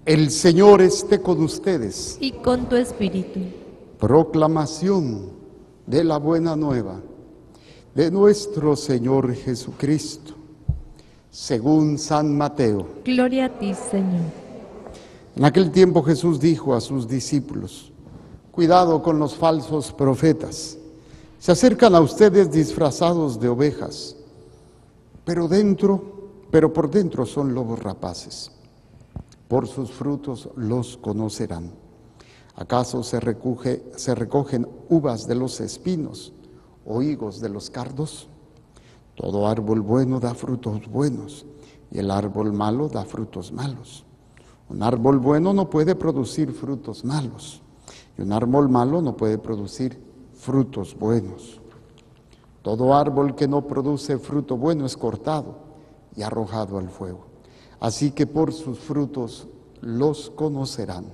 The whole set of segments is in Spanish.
El Señor esté con ustedes. Y con tu espíritu. Proclamación de la buena nueva de nuestro Señor Jesucristo, según San Mateo. Gloria a ti, Señor. En aquel tiempo Jesús dijo a sus discípulos: cuidado con los falsos profetas. Se acercan a ustedes disfrazados de ovejas, pero por dentro son lobos rapaces. Por sus frutos los conocerán. ¿Acaso se recogen uvas de los espinos o higos de los cardos? Todo árbol bueno da frutos buenos, y el árbol malo da frutos malos. Un árbol bueno no puede producir frutos malos, y un árbol malo no puede producir frutos buenos. Todo árbol que no produce fruto bueno es cortado y arrojado al fuego. Así que por sus frutos los conocerán.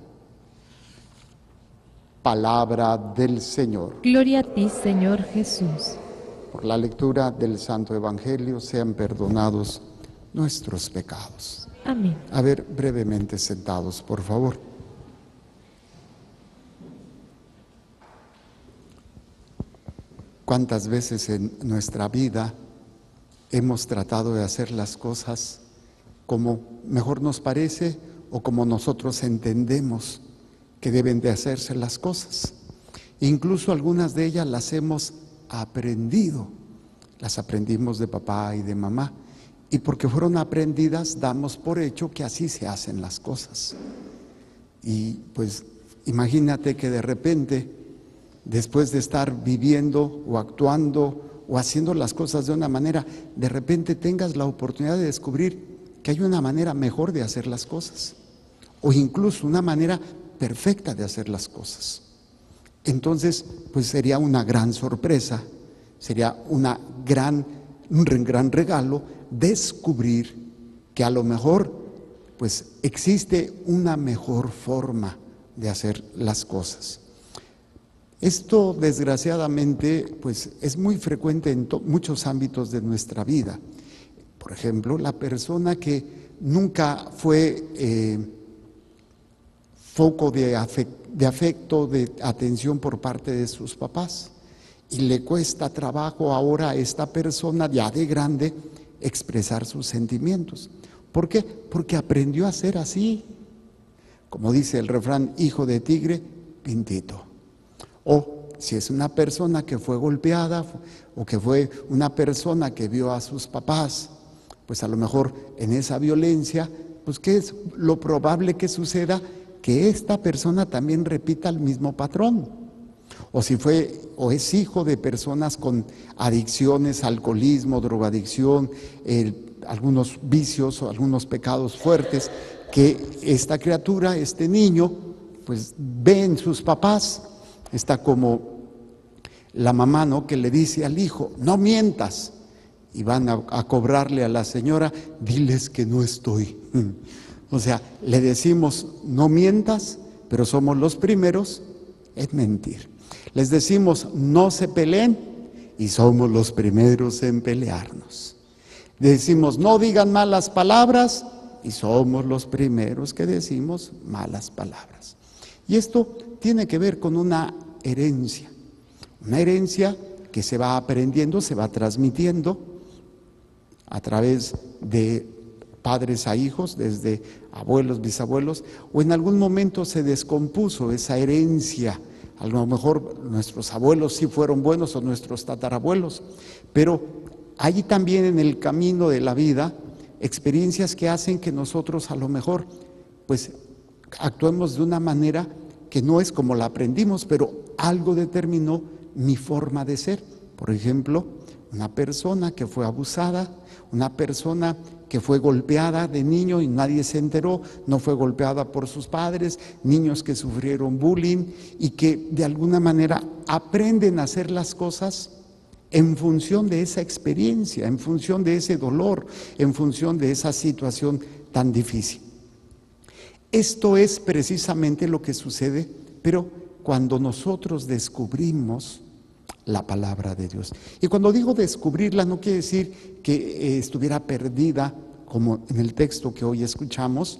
Palabra del Señor. Gloria a ti, Señor Jesús. Por la lectura del Santo Evangelio sean perdonados nuestros pecados. Amén. A ver, brevemente sentados, por favor. ¿Cuántas veces en nuestra vida hemos tratado de hacer las cosas como mejor nos parece o como nosotros entendemos que deben de hacerse las cosas? Incluso algunas de ellas las hemos aprendido, las aprendimos de papá y de mamá, y porque fueron aprendidas damos por hecho que así se hacen las cosas. Y pues imagínate que de repente, después de estar viviendo o actuando o haciendo las cosas de una manera, de repente tengas la oportunidad de descubrir que hay una manera mejor de hacer las cosas, o incluso una manera perfecta de hacer las cosas. Entonces, pues sería una gran sorpresa, sería un gran regalo descubrir que a lo mejor pues existe una mejor forma de hacer las cosas. Esto desgraciadamente pues es muy frecuente en muchos ámbitos de nuestra vida. Por ejemplo, la persona que nunca fue foco de afecto, de atención por parte de sus papás, y le cuesta trabajo ahora a esta persona ya de grande expresar sus sentimientos. ¿Por qué? Porque aprendió a ser así. Como dice el refrán, hijo de tigre, pintito. O si es una persona que fue golpeada o que fue una persona que vio a sus papás, pues a lo mejor en esa violencia, pues ¿qué es lo probable que suceda? Que esta persona también repita el mismo patrón. O si fue o es hijo de personas con adicciones, alcoholismo, drogadicción, algunos vicios o algunos pecados fuertes, que esta criatura, este niño, pues ve en sus papás. Está como la mamá, ¿no?, que le dice al hijo: no mientas, y van a cobrarle a la señora: diles que no estoy. O sea, le decimos no mientas, pero somos los primeros en mentir. Les decimos no se peleen y somos los primeros en pelearnos. Decimos no digan malas palabras y somos los primeros que decimos malas palabras. Y esto tiene que ver con una herencia que se va aprendiendo, se va transmitiendo a través de padres a hijos, desde abuelos, bisabuelos, o en algún momento se descompuso esa herencia. A lo mejor nuestros abuelos sí fueron buenos o nuestros tatarabuelos, pero hay también en el camino de la vida experiencias que hacen que nosotros a lo mejor pues actuemos de una manera que no es como la aprendimos, pero algo determinó mi forma de ser. Por ejemplo, una persona que fue abusada, una persona que fue golpeada de niño y nadie se enteró, no fue golpeada por sus padres, niños que sufrieron bullying y que de alguna manera aprenden a hacer las cosas en función de esa experiencia, en función de ese dolor, en función de esa situación tan difícil. Esto es precisamente lo que sucede, pero cuando nosotros descubrimos la palabra de Dios. Y cuando digo descubrirla, no quiere decir que estuviera perdida, como en el texto que hoy escuchamos,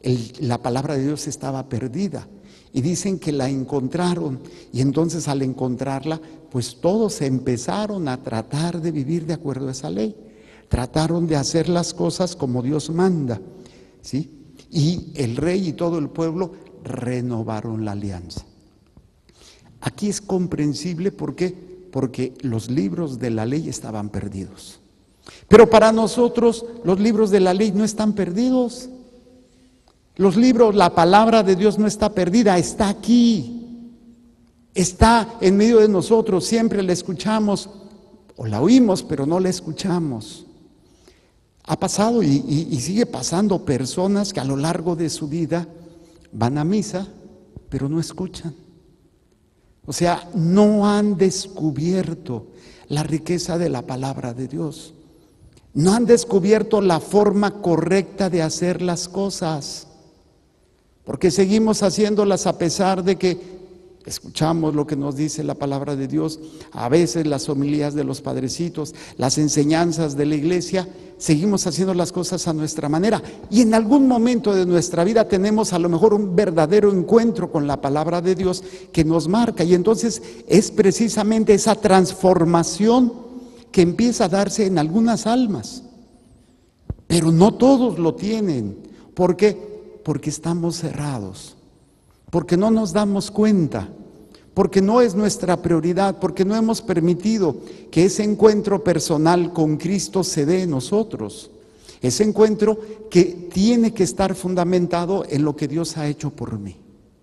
La palabra de Dios estaba perdida. Y dicen que la encontraron, y entonces al encontrarla, pues todos empezaron a tratar de vivir de acuerdo a esa ley. Trataron de hacer las cosas como Dios manda, ¿sí? Y el rey y todo el pueblo renovaron la alianza. Aquí es comprensible, ¿por qué? Porque los libros de la ley estaban perdidos. Pero para nosotros los libros de la ley no están perdidos. Los libros, la palabra de Dios no está perdida, está aquí. Está en medio de nosotros, siempre la escuchamos o la oímos, pero no la escuchamos. Ha pasado y sigue pasando personas que a lo largo de su vida van a misa, pero no escuchan. O sea, no han descubierto la riqueza de la palabra de Dios. No han descubierto la forma correcta de hacer las cosas. Porque seguimos haciéndolas a pesar de que escuchamos lo que nos dice la palabra de Dios, a veces las homilías de los padrecitos, las enseñanzas de la iglesia, seguimos haciendo las cosas a nuestra manera. Y en algún momento de nuestra vida tenemos a lo mejor un verdadero encuentro con la palabra de Dios que nos marca. Y entonces es precisamente esa transformación que empieza a darse en algunas almas. Pero no todos lo tienen. ¿Por qué? Porque estamos cerrados, porque no nos damos cuenta, porque no es nuestra prioridad, porque no hemos permitido que ese encuentro personal con Cristo se dé en nosotros. Ese encuentro que tiene que estar fundamentado en lo que Dios ha hecho por mí.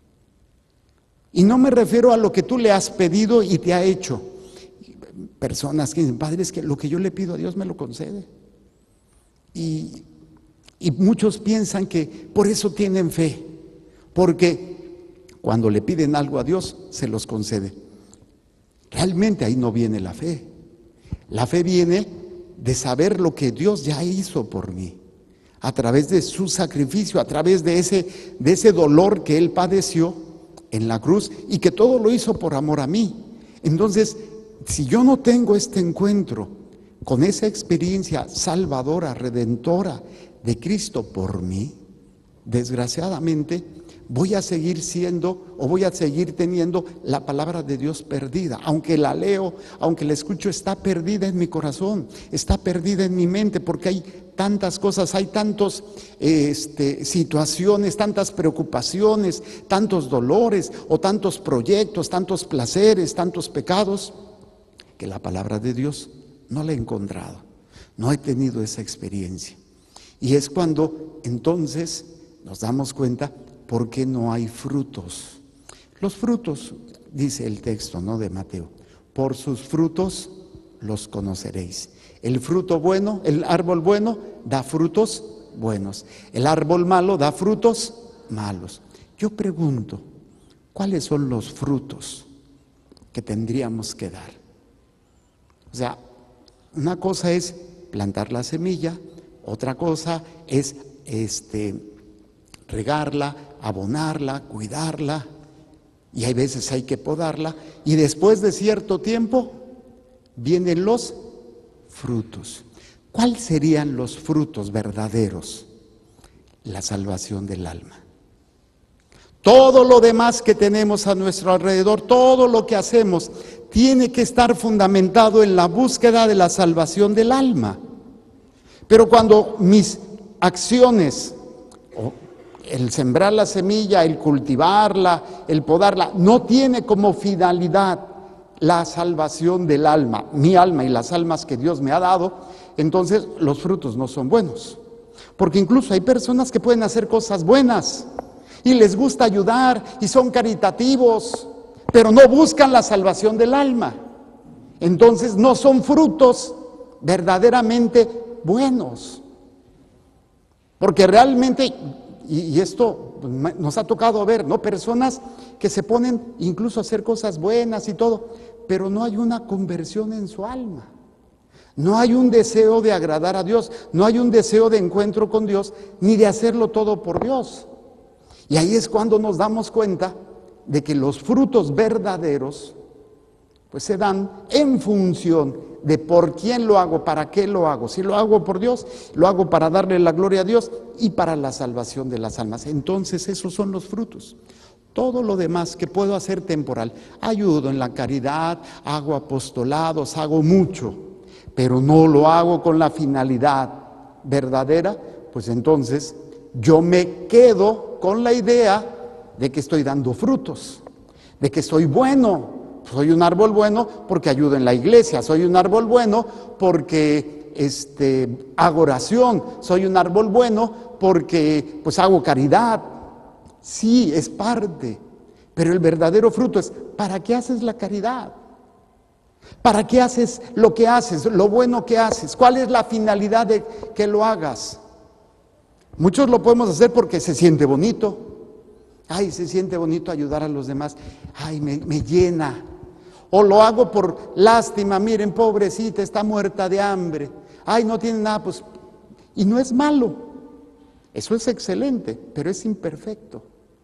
Y no me refiero a lo que tú le has pedido y te ha hecho. Personas que dicen, Padre, es que lo que yo le pido a Dios me lo concede. Y muchos piensan que por eso tienen fe, porque cuando le piden algo a Dios, se los concede. Realmente ahí no viene la fe. La fe viene de saber lo que Dios ya hizo por mí, a través de su sacrificio, a través de ese dolor que Él padeció en la cruz y que todo lo hizo por amor a mí. Entonces, si yo no tengo este encuentro con esa experiencia salvadora, redentora de Cristo por mí, desgraciadamente voy a seguir siendo o voy a seguir teniendo la palabra de Dios perdida. Aunque la leo, aunque la escucho, está perdida en mi corazón, está perdida en mi mente, porque hay tantas cosas, hay tantas situaciones, tantas preocupaciones, tantos dolores o tantos proyectos, tantos placeres, tantos pecados, que la palabra de Dios no la he encontrado, no he tenido esa experiencia. Y es cuando entonces nos damos cuenta por qué no hay frutos. Los frutos, dice el texto, ¿no?, de Mateo, por sus frutos los conoceréis. El fruto bueno, el árbol bueno da frutos buenos. El árbol malo da frutos malos. Yo pregunto, ¿cuáles son los frutos que tendríamos que dar? O sea, una cosa es plantar la semilla, otra cosa es regarla, abonarla, cuidarla, y hay veces hay que podarla, y después de cierto tiempo vienen los frutos. ¿Cuáles serían los frutos verdaderos? La salvación del alma. Todo lo demás que tenemos a nuestro alrededor, todo lo que hacemos, tiene que estar fundamentado en la búsqueda de la salvación del alma. Pero cuando mis acciones, el sembrar la semilla, el cultivarla, el podarla, no tiene como finalidad la salvación del alma, mi alma y las almas que Dios me ha dado, entonces los frutos no son buenos. Porque incluso hay personas que pueden hacer cosas buenas y les gusta ayudar y son caritativos, pero no buscan la salvación del alma. Entonces no son frutos verdaderamente buenos. Porque realmente, y esto nos ha tocado ver, ¿no?, personas que se ponen incluso a hacer cosas buenas y todo, pero no hay una conversión en su alma. No hay un deseo de agradar a Dios, no hay un deseo de encuentro con Dios, ni de hacerlo todo por Dios. Y ahí es cuando nos damos cuenta de que los frutos verdaderos pues se dan en función de por quién lo hago, para qué lo hago. Si lo hago por Dios, lo hago para darle la gloria a Dios y para la salvación de las almas. Entonces esos son los frutos. Todo lo demás que puedo hacer temporal, ayudo en la caridad, hago apostolados, hago mucho, pero no lo hago con la finalidad verdadera, pues entonces yo me quedo con la idea de que estoy dando frutos, de que soy bueno. Soy un árbol bueno porque ayudo en la iglesia, soy un árbol bueno porque hago oración, soy un árbol bueno porque pues hago caridad. Sí, es parte, pero el verdadero fruto es, ¿para qué haces la caridad? ¿Para qué haces lo que haces, lo bueno que haces? ¿Cuál es la finalidad de que lo hagas? Muchos lo podemos hacer porque se siente bonito. Ay, se siente bonito ayudar a los demás. Ay, me llena. O lo hago por lástima, miren, pobrecita, está muerta de hambre. Ay, no tiene nada, pues. Y no es malo. Eso es excelente, pero es imperfecto.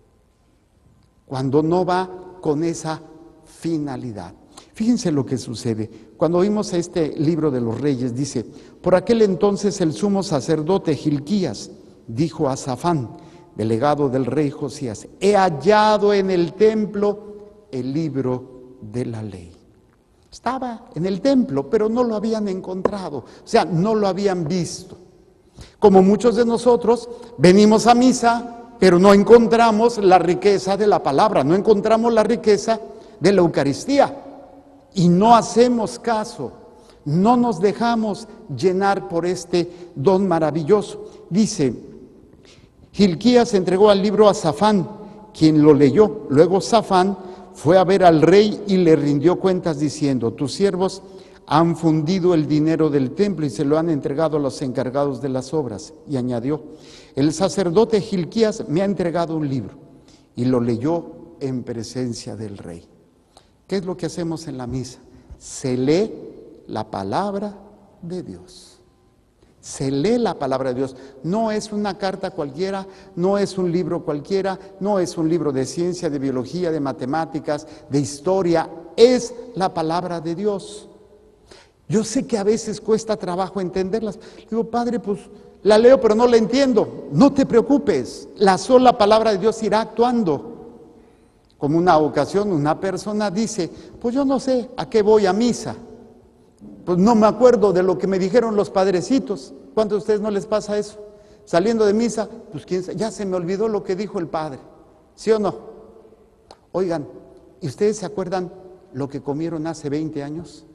Cuando no va con esa finalidad. Fíjense lo que sucede. Cuando oímos este libro de los Reyes, dice: por aquel entonces el sumo sacerdote Hilquías dijo a Safán, delegado del rey Josías: he hallado en el templo el libro de la ley. Estaba en el templo, pero no lo habían encontrado, o sea, no lo habían visto. Como muchos de nosotros, venimos a misa, pero no encontramos la riqueza de la palabra, no encontramos la riqueza de la Eucaristía, y no hacemos caso, no nos dejamos llenar por este don maravilloso. Dice: Hilquías entregó el libro a Safán, quien lo leyó. Luego Safán fue a ver al rey y le rindió cuentas diciendo: tus siervos han fundido el dinero del templo y se lo han entregado a los encargados de las obras. Y añadió: el sacerdote Hilquías me ha entregado un libro, y lo leyó en presencia del rey. ¿Qué es lo que hacemos en la misa? Se lee la palabra de Dios. Se lee la palabra de Dios. No es una carta cualquiera, no es un libro cualquiera, no es un libro de ciencia, de biología, de matemáticas, de historia. Es la palabra de Dios. Yo sé que a veces cuesta trabajo entenderlas. Digo: padre, pues la leo pero no la entiendo. No te preocupes, la sola palabra de Dios irá actuando. Como una ocasión una persona dice: pues yo no sé a qué voy a misa. Pues no me acuerdo de lo que me dijeron los padrecitos. ¿Cuántos de ustedes no les pasa eso? Saliendo de misa, pues quién sabe, ya se me olvidó lo que dijo el padre. ¿Sí o no? Oigan, ¿y ustedes se acuerdan lo que comieron hace 20 años?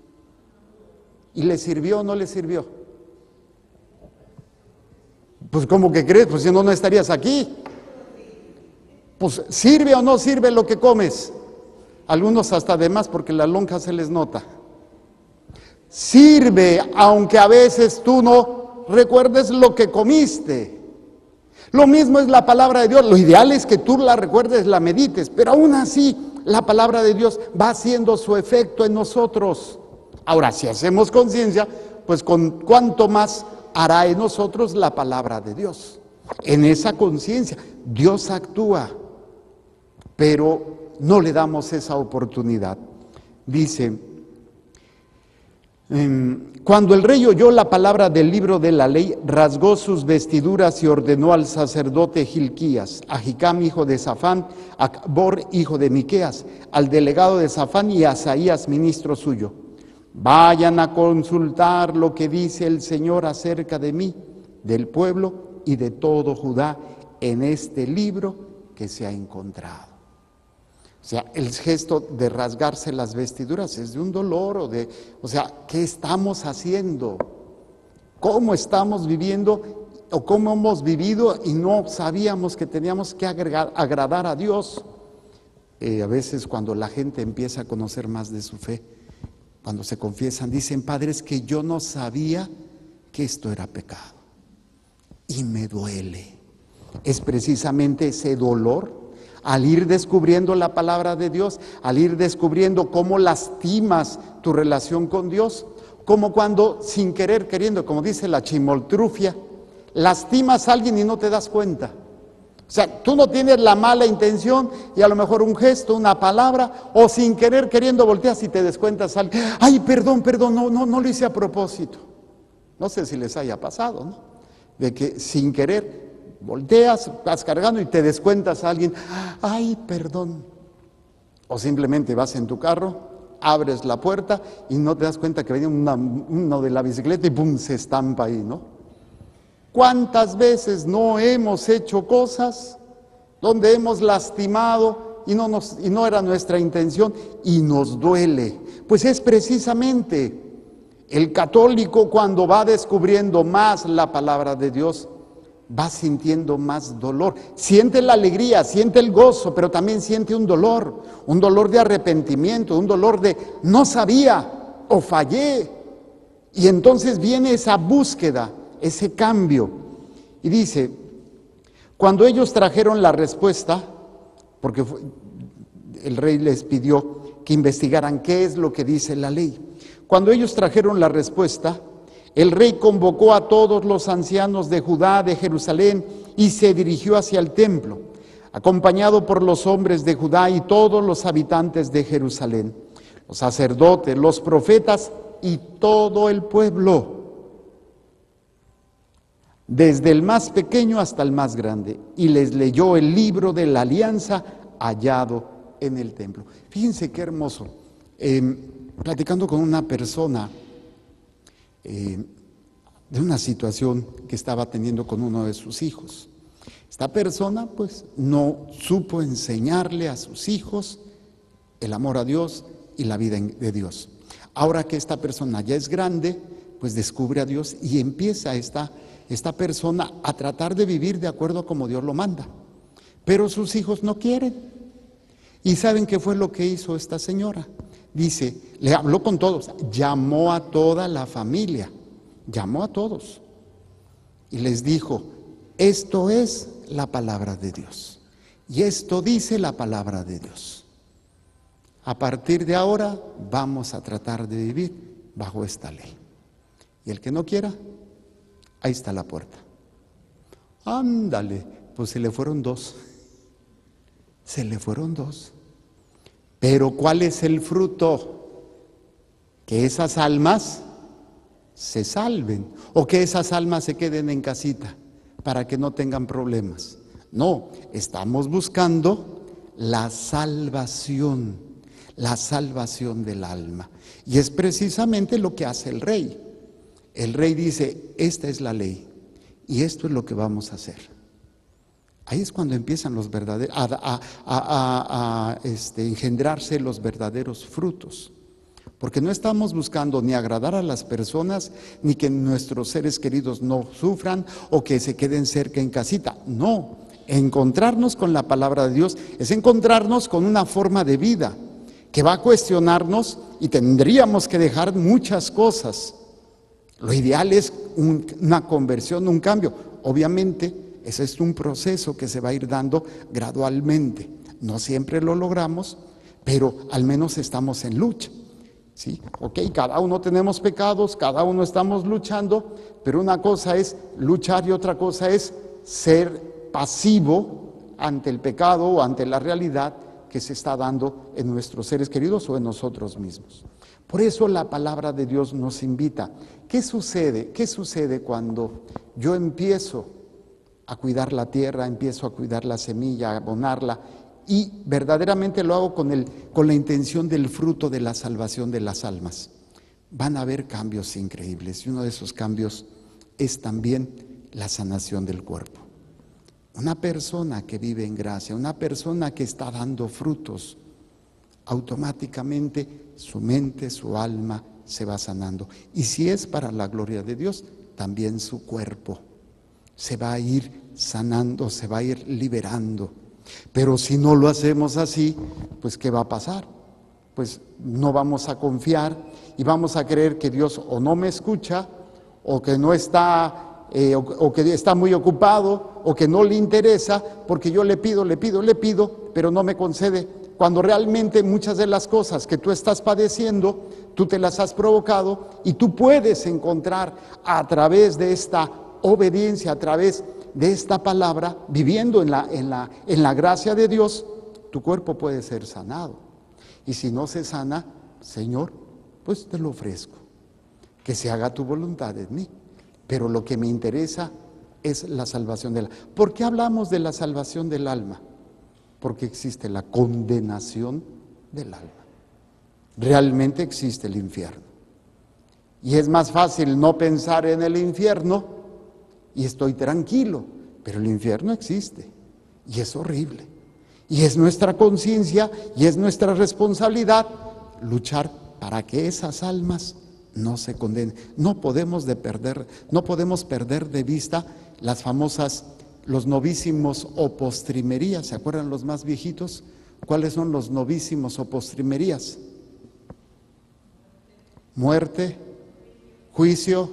¿Y les sirvió o no les sirvió? Pues ¿cómo que crees? Pues si no, no estarías aquí. Pues ¿sirve o no sirve lo que comes? Algunos hasta de más porque la lonja se les nota. Sirve, aunque a veces tú no recuerdes lo que comiste. Lo mismo es la palabra de Dios. Lo ideal es que tú la recuerdes, la medites, pero aún así la palabra de Dios va haciendo su efecto en nosotros. Ahora, si hacemos conciencia, pues con cuánto más hará en nosotros la palabra de Dios. En esa conciencia, Dios actúa, pero no le damos esa oportunidad. Dice: cuando el rey oyó la palabra del libro de la ley, rasgó sus vestiduras y ordenó al sacerdote Hilquías, a Hicam, hijo de Safán, a Acbor, hijo de Miqueas, al delegado de Safán y a Asaías, ministro suyo: vayan a consultar lo que dice el Señor acerca de mí, del pueblo y de todo Judá, en este libro que se ha encontrado. O sea, el gesto de rasgarse las vestiduras es de un dolor o sea, ¿qué estamos haciendo? ¿Cómo estamos viviendo o cómo hemos vivido y no sabíamos que teníamos que agradar a Dios? A veces cuando la gente empieza a conocer más de su fe, cuando se confiesan, dicen: padre, es que yo no sabía que esto era pecado y me duele. Es precisamente ese dolor. Al ir descubriendo la palabra de Dios, al ir descubriendo cómo lastimas tu relación con Dios, como cuando sin querer queriendo, como dice la chimoltrufia, lastimas a alguien y no te das cuenta. O sea, tú no tienes la mala intención y a lo mejor un gesto, una palabra, o sin querer, queriendo volteas y te descuentas algo. Ay, perdón, no lo hice a propósito. No sé si les haya pasado, ¿no? De que sin querer volteas, vas cargando y te descuentas a alguien. Ay, perdón. O simplemente vas en tu carro, abres la puerta y no te das cuenta que venía uno de la bicicleta y ¡pum!, se estampa ahí, ¿no? ¿Cuántas veces no hemos hecho cosas donde hemos lastimado y no era nuestra intención y nos duele? Pues es precisamente el católico, cuando va descubriendo más la palabra de Dios, va sintiendo más dolor. Siente la alegría, siente el gozo, pero también siente un dolor de arrepentimiento, un dolor de no sabía o fallé. Y entonces viene esa búsqueda, ese cambio. Y dice, cuando ellos trajeron la respuesta, porque el rey les pidió que investigaran qué es lo que dice la ley. Cuando ellos trajeron la respuesta, el rey convocó a todos los ancianos de Judá, de Jerusalén, y se dirigió hacia el templo, acompañado por los hombres de Judá y todos los habitantes de Jerusalén, los sacerdotes, los profetas y todo el pueblo, desde el más pequeño hasta el más grande, y les leyó el libro de la alianza hallado en el templo. Fíjense qué hermoso. Platicando con una persona de una situación que estaba teniendo con uno de sus hijos. Esta persona pues no supo enseñarle a sus hijos el amor a Dios y la vida de Dios. Ahora que esta persona ya es grande, pues descubre a Dios y empieza esta persona a tratar de vivir de acuerdo a como Dios lo manda. Pero sus hijos no quieren. ¿Y saben qué fue lo que hizo esta señora? Dice, le habló con todos, llamó a toda la familia, llamó a todos y les dijo, esto es la palabra de Dios y esto dice la palabra de Dios. A partir de ahora vamos a tratar de vivir bajo esta ley. Y el que no quiera, ahí está la puerta. Ándale, pues se le fueron dos. Pero ¿cuál es el fruto? Que esas almas se salven o que esas almas se queden en casita para que no tengan problemas. No, estamos buscando la salvación del alma. Y es precisamente lo que hace el rey. El rey dice, esta es la ley y esto es lo que vamos a hacer. Ahí es cuando empiezan los verdaderos engendrarse los verdaderos frutos. Porque no estamos buscando ni agradar a las personas, ni que nuestros seres queridos no sufran o que se queden cerca en casita. No, encontrarnos con la palabra de Dios es encontrarnos con una forma de vida que va a cuestionarnos y tendríamos que dejar muchas cosas. Lo ideal es una conversión, un cambio. Obviamente, ese es un proceso que se va a ir dando gradualmente. No siempre lo logramos, pero al menos estamos en lucha. ¿Sí? Ok, cada uno tenemos pecados, cada uno estamos luchando, pero una cosa es luchar y otra cosa es ser pasivo ante el pecado o ante la realidad que se está dando en nuestros seres queridos o en nosotros mismos. Por eso la palabra de Dios nos invita. ¿Qué sucede? ¿Qué sucede cuando yo empiezo a cuidar la tierra, empiezo a cuidar la semilla, a abonarla y verdaderamente lo hago con la intención del fruto de la salvación de las almas? Van a haber cambios increíbles y uno de esos cambios es también la sanación del cuerpo. Una persona que vive en gracia, una persona que está dando frutos, automáticamente su mente, su alma se va sanando. Y si es para la gloria de Dios, también su cuerpo se va a ir sanando, se va a ir liberando. Pero si no lo hacemos así, pues ¿qué va a pasar? Pues no vamos a confiar y vamos a creer que Dios o no me escucha, o que no está, o que está muy ocupado, o que no le interesa, porque yo le pido, pero no me concede. Cuando realmente muchas de las cosas que tú estás padeciendo, tú te las has provocado y tú puedes encontrar a través de esta obediencia, a través de esta palabra, viviendo en la gracia de Dios, tu cuerpo puede ser sanado. Y si no se sana, Señor, pues te lo ofrezco, que se haga tu voluntad en mí. Pero lo que me interesa es la salvación del alma. ¿Por qué hablamos de la salvación del alma? Porque existe la condenación del alma. Realmente existe el infierno. Y es más fácil no pensar en el infierno y estoy tranquilo, pero el infierno existe y es horrible. Y es nuestra conciencia y es nuestra responsabilidad luchar para que esas almas no se condenen. No podemos perder de vista los novísimos o postrimerías. ¿Se acuerdan los más viejitos? ¿Cuáles son los novísimos o postrimerías? Muerte, juicio,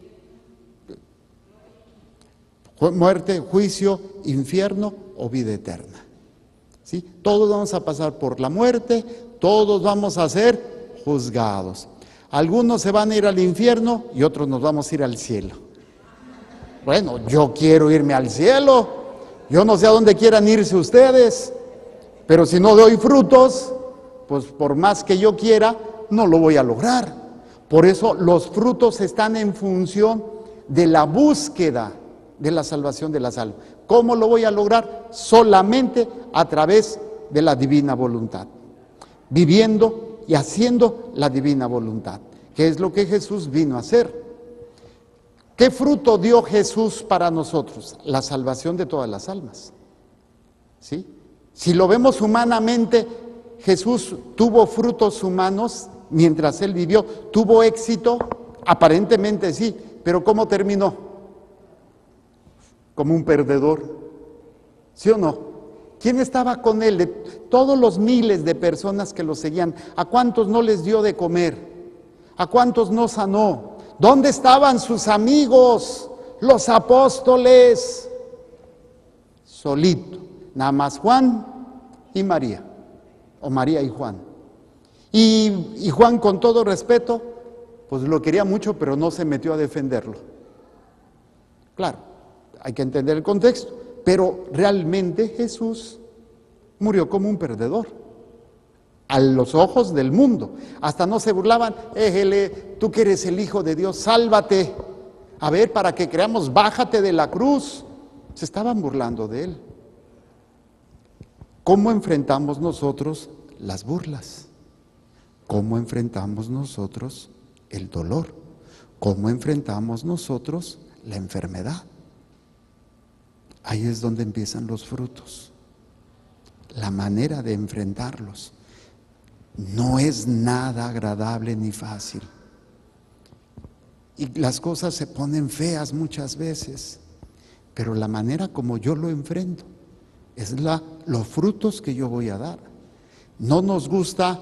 infierno o vida eterna. ¿Sí? Todos vamos a pasar por la muerte, todos vamos a ser juzgados. Algunos se van a ir al infierno y otros nos vamos a ir al cielo. Bueno, yo quiero irme al cielo, yo no sé a dónde quieran irse ustedes, pero si no doy frutos, pues por más que yo quiera, no lo voy a lograr. Por eso los frutos están en función de la búsqueda de la salvación de las almas. ¿Cómo lo voy a lograr? Solamente a través de la divina voluntad, viviendo y haciendo la divina voluntad, que es lo que Jesús vino a hacer. ¿Qué fruto dio Jesús para nosotros? La salvación de todas las almas. ¿Sí? Si lo vemos humanamente, Jesús tuvo frutos humanos mientras Él vivió. ¿Tuvo éxito? Aparentemente sí, pero ¿cómo terminó? Como un perdedor. ¿Sí o no? ¿Quién estaba con Él? De todos los miles de personas que lo seguían, ¿a cuántos no les dio de comer? ¿A cuántos no sanó? ¿Dónde estaban sus amigos, los apóstoles? Solito, nada más Juan y María, o María y Juan. Y Juan, con todo respeto, pues lo quería mucho, pero no se metió a defenderlo. Claro, hay que entender el contexto, pero realmente Jesús murió como un perdedor a los ojos del mundo. Hasta no se burlaban: éjele, tú que eres el Hijo de Dios, sálvate. A ver, para que creamos, bájate de la cruz. Se estaban burlando de Él. ¿Cómo enfrentamos nosotros las burlas? ¿Cómo enfrentamos nosotros el dolor? ¿Cómo enfrentamos nosotros la enfermedad? Ahí es donde empiezan los frutos. La manera de enfrentarlos no es nada agradable ni fácil. Y las cosas se ponen feas muchas veces, pero la manera como yo lo enfrento es los frutos que yo voy a dar. No nos gusta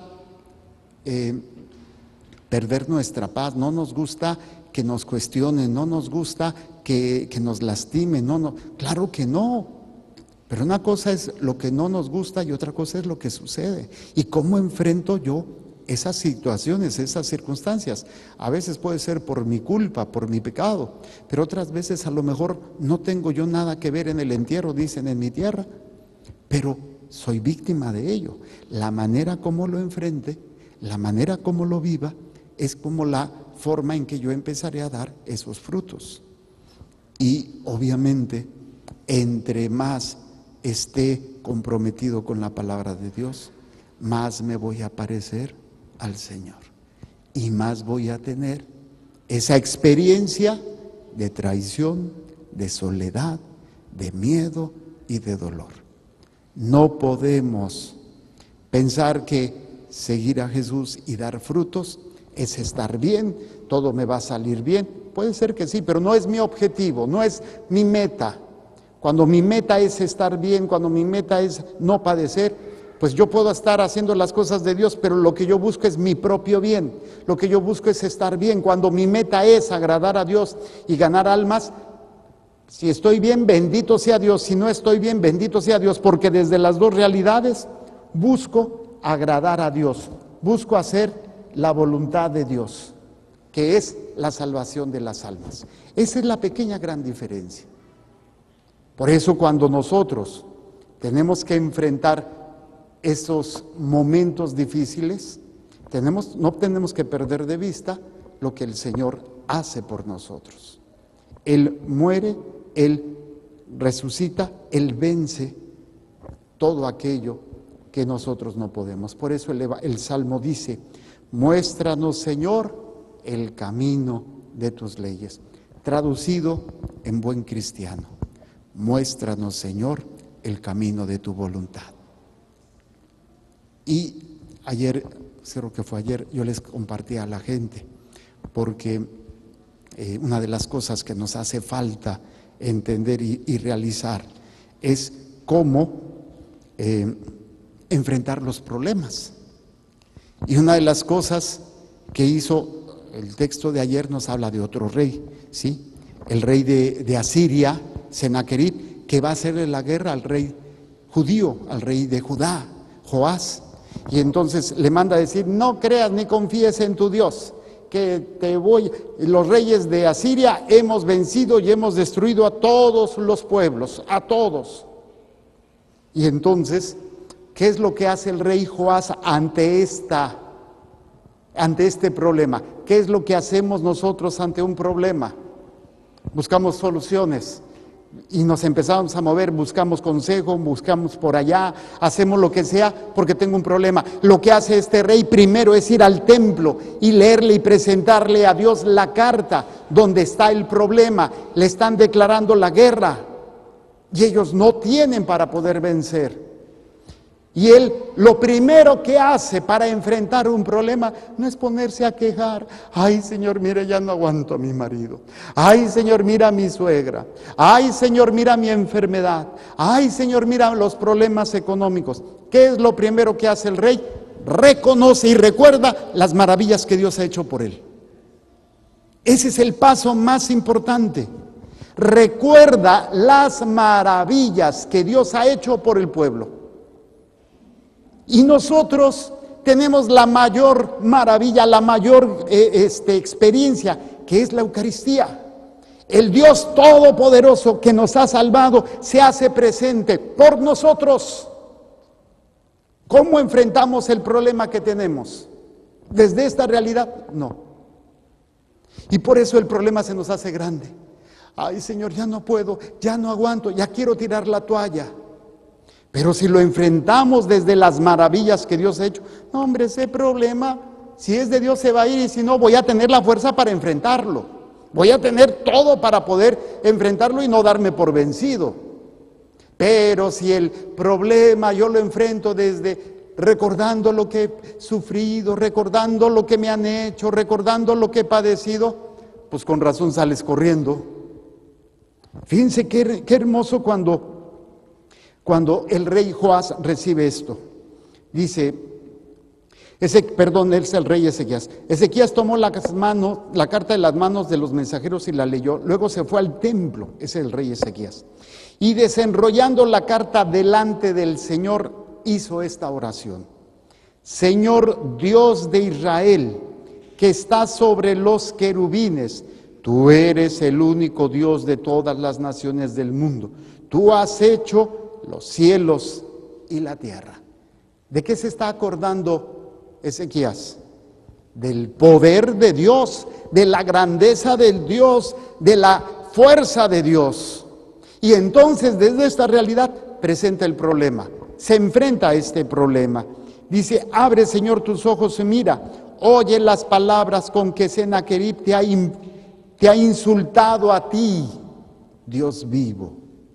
perder nuestra paz, no nos gusta que nos cuestionen, no nos gusta que nos lastimen, claro que no. Pero una cosa es lo que no nos gusta y otra cosa es lo que sucede. ¿Y cómo enfrento yo esas situaciones, esas circunstancias? A veces puede ser por mi culpa, por mi pecado, pero otras veces a lo mejor no tengo yo nada que ver en el entierro, dicen en mi tierra, pero soy víctima de ello. La manera como lo enfrente, la manera como lo viva, es como la forma en que yo empezaré a dar esos frutos. Y obviamente, entre más esté comprometido con la palabra de Dios, más me voy a parecer al Señor y más voy a tener esa experiencia de traición, de soledad, de miedo y de dolor. No podemos pensar que seguir a Jesús y dar frutos es estar bien, todo me va a salir bien. Puede ser que sí, pero no es mi objetivo, no es mi meta. Cuando mi meta es estar bien, cuando mi meta es no padecer, pues yo puedo estar haciendo las cosas de Dios, pero lo que yo busco es mi propio bien, lo que yo busco es estar bien. Cuando mi meta es agradar a Dios y ganar almas, si estoy bien, bendito sea Dios; si no estoy bien, bendito sea Dios, porque desde las dos realidades busco agradar a Dios, busco hacer la voluntad de Dios, que es la salvación de las almas. Esa es la pequeña gran diferencia. Por eso cuando nosotros tenemos que enfrentar esos momentos difíciles, no tenemos que perder de vista lo que el Señor hace por nosotros. Él muere, Él resucita, Él vence todo aquello que nosotros no podemos. Por eso el Salmo dice: muéstranos, Señor, el camino de tus leyes. Traducido en buen cristiano: muéstranos, Señor, el camino de tu voluntad. Y ayer, creo que fue ayer, yo les compartí a la gente, porque una de las cosas que nos hace falta entender y realizar es cómo enfrentar los problemas. Y una de las cosas que hizo el texto de ayer nos habla de otro rey, ¿sí? El rey de Asiria, Sennacherib, que va a hacerle la guerra al rey judío, al rey de Judá, Joás. Y entonces le manda a decir: no creas ni confíes en tu Dios, que los reyes de Asiria hemos vencido y hemos destruido a todos los pueblos, a todos. Y entonces, ¿qué es lo que hace el rey Joás ante este problema? ¿Qué es lo que hacemos nosotros ante un problema? Buscamos soluciones y nos empezamos a mover, buscamos consejo, buscamos por allá, hacemos lo que sea porque tengo un problema. Lo que hace este rey primero es ir al templo y leerle y presentarle a Dios la carta donde está el problema. Le están declarando la guerra y ellos no tienen para poder vencer. Y él lo primero que hace para enfrentar un problema no es ponerse a quejar: ay, Señor, mira, ya no aguanto a mi marido. Ay, Señor, mira a mi suegra. Ay, Señor, mira mi enfermedad. Ay, Señor, mira los problemas económicos. ¿Qué es lo primero que hace el rey? Reconoce y recuerda las maravillas que Dios ha hecho por él. Ese es el paso más importante. Recuerda las maravillas que Dios ha hecho por el pueblo. Y nosotros tenemos la mayor maravilla, la mayor experiencia, que es la Eucaristía. El Dios Todopoderoso que nos ha salvado se hace presente por nosotros. ¿Cómo enfrentamos el problema que tenemos? ¿Desde esta realidad? No. Y por eso el problema se nos hace grande. Ay, Señor, ya no puedo, ya no aguanto, ya quiero tirar la toalla. Pero si lo enfrentamos desde las maravillas que Dios ha hecho, no, hombre, ese problema, si es de Dios se va a ir, y si no, voy a tener la fuerza para enfrentarlo. Voy a tener todo para poder enfrentarlo y no darme por vencido. Pero si el problema yo lo enfrento desde recordando lo que he sufrido, recordando lo que me han hecho, recordando lo que he padecido, pues con razón sales corriendo. Fíjense qué hermoso cuando el rey Joás recibe esto. Dice, es el rey Ezequías. Ezequías tomó la carta de las manos de los mensajeros y la leyó. Luego se fue al templo, ese es el rey Ezequías. Y desenrollando la carta delante del Señor, hizo esta oración: Señor Dios de Israel, que estás sobre los querubines, tú eres el único Dios de todas las naciones del mundo. Tú has hecho los cielos y la tierra. ¿De qué se está acordando Ezequías? Del poder de Dios, de la grandeza del Dios, de la fuerza de Dios. Y entonces desde esta realidad presenta el problema, se enfrenta a este problema. Dice, abre, Señor, tus ojos y mira, oye las palabras con que Sennacherib te ha insultado a ti, Dios vivo.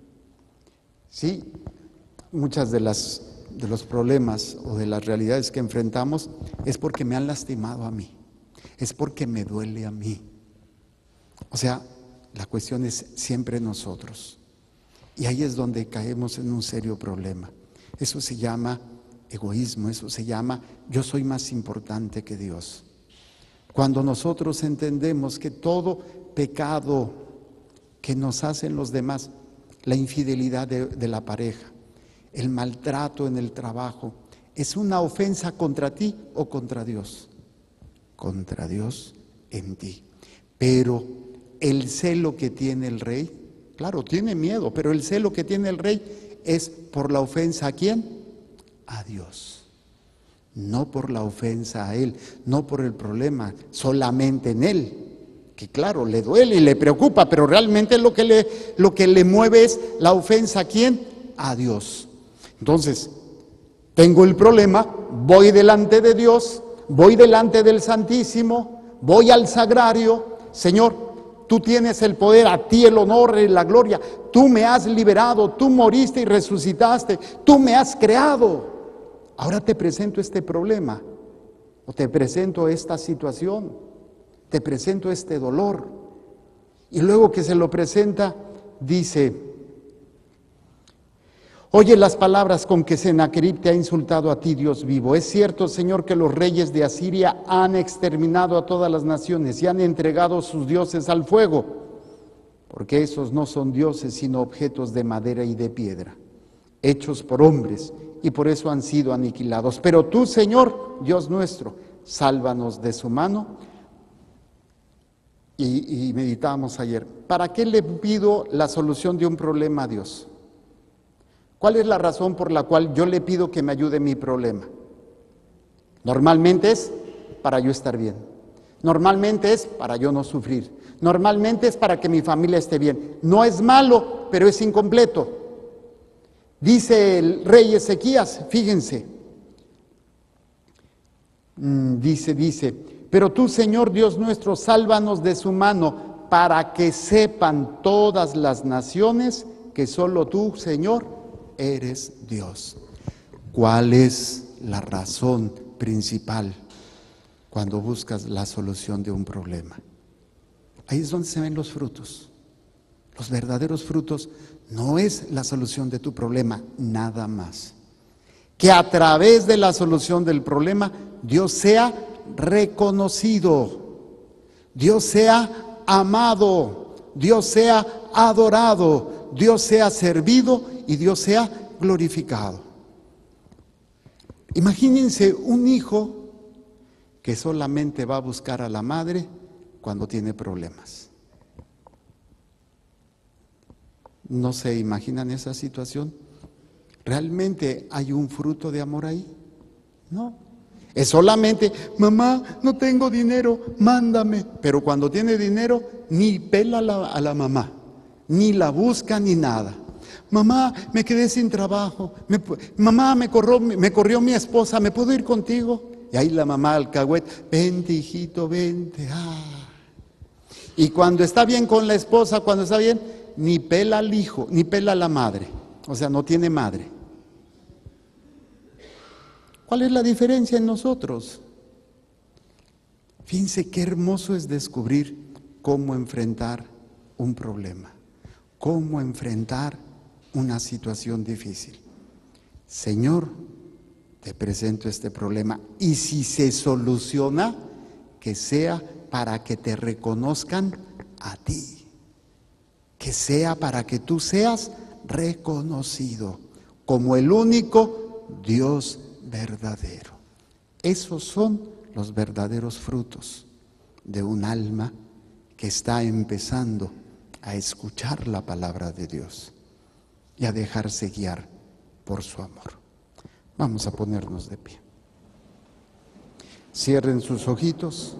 Sí, muchas de los problemas o de las realidades que enfrentamos es porque me han lastimado a mí, es porque me duele a mí. O sea, la cuestión es siempre nosotros. Y ahí es donde caemos en un serio problema. Eso se llama egoísmo, eso se llama yo soy más importante que Dios. Cuando nosotros entendemos que todo pecado que nos hacen los demás, la infidelidad de la pareja, el maltrato en el trabajo, es una ofensa contra ti o contra Dios. Contra Dios en ti. Pero el celo que tiene el rey, Claro, tiene miedo, pero el celo que tiene el rey es por la ofensa ¿a quién? A Dios. No por la ofensa a él, no por el problema, solamente en él. Que claro, le duele y le preocupa, pero realmente lo que le mueve es la ofensa ¿a quién? A Dios. Entonces, tengo el problema, voy delante de Dios, voy delante del Santísimo, voy al sagrario. Señor, tú tienes el poder, a ti el honor y la gloria. Tú me has liberado, tú moriste y resucitaste, tú me has creado. Ahora te presento este problema, o te presento esta situación, te presento este dolor. Y luego que se lo presenta, dice: oye las palabras con que Sennacherib te ha insultado a ti, Dios vivo. Es cierto, Señor, que los reyes de Asiria han exterminado a todas las naciones y han entregado sus dioses al fuego, porque esos no son dioses, sino objetos de madera y de piedra, hechos por hombres, y por eso han sido aniquilados. Pero tú, Señor, Dios nuestro, sálvanos de su mano. Y meditábamos ayer, ¿para qué le pido la solución de un problema a Dios? ¿Cuál es la razón por la cual yo le pido que me ayude en mi problema? Normalmente es para yo estar bien. Normalmente es para yo no sufrir. Normalmente es para que mi familia esté bien. No es malo, pero es incompleto. Dice el rey Ezequías, fíjense, dice, pero tú, Señor Dios nuestro, sálvanos de su mano, para que sepan todas las naciones que solo tú, Señor, eres Dios. ¿Cuál es la razón principal cuando buscas la solución de un problema? Ahí es donde se ven los frutos. Los verdaderos frutos no es la solución de tu problema, nada más. Que a través de la solución del problema, Dios sea reconocido, Dios sea amado, Dios sea adorado, Dios sea servido y Dios sea glorificado. Imagínense un hijo que solamente va a buscar a la madre cuando tiene problemas. ¿No se imaginan esa situación? ¿Realmente hay un fruto de amor ahí? No. Es solamente, mamá, no tengo dinero, mándame. Pero cuando tiene dinero, ni pela a la mamá, ni la busca, ni nada. Mamá, me quedé sin trabajo. Mamá, me corrió mi esposa, ¿me puedo ir contigo? Y ahí la mamá alcahuete, vente hijito, vente. Y cuando está bien con la esposa, cuando está bien, ni pela al hijo, ni pela a la madre. O sea, no tiene madre. ¿Cuál es la diferencia en nosotros? Fíjense qué hermoso es descubrir cómo enfrentar un problema, cómo enfrentar una situación difícil. Señor, te presento este problema y si se soluciona, que sea para que te reconozcan a ti, que sea para que tú seas reconocido como el único Dios verdadero. Esos son los verdaderos frutos de un alma que está empezando a escuchar la palabra de Dios y a dejarse guiar por su amor. Vamos a ponernos de pie. Cierren sus ojitos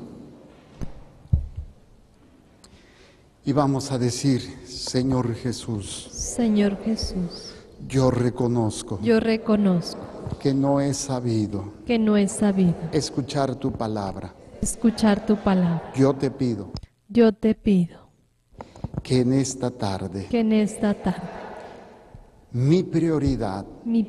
y vamos a decir: Señor Jesús, Señor Jesús, yo reconozco que no he sabido escuchar tu palabra. escuchar tu palabra. Yo te pido que en esta tarde mi prioridad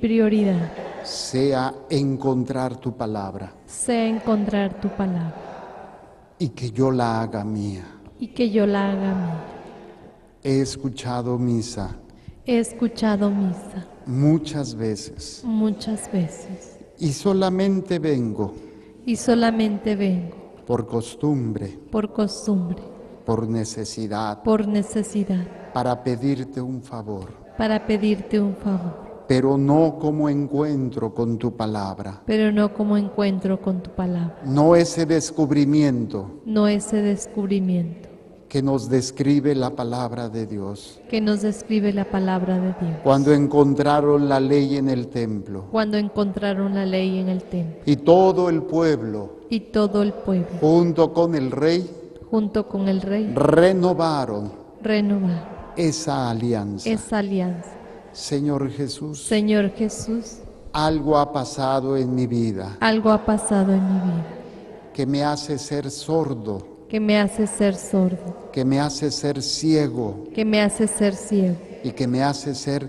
sea encontrar tu palabra sea encontrar tu palabra y que yo la haga mía. y que yo la haga mía. He escuchado misa He escuchado misa muchas veces muchas veces y solamente vengo y solamente vengo por costumbre, por costumbre, por necesidad, por necesidad, para pedirte un favor, para pedirte un favor, pero no como encuentro con tu palabra, pero no como encuentro con tu palabra, no ese descubrimiento no ese descubrimiento que nos describe la palabra de Dios. que nos describe la palabra de Dios. Cuando encontraron la ley en el templo Cuando encontraron la ley en el templo y todo el pueblo, y todo el pueblo, junto con el rey, junto con el rey, renovaron renovaron esa alianza. esa alianza. Señor Jesús, Señor Jesús, algo ha pasado en mi vida algo ha pasado en mi vida que me hace ser sordo, que me hace ser sordo, que me hace ser ciego que me hace ser ciego y que me hace ser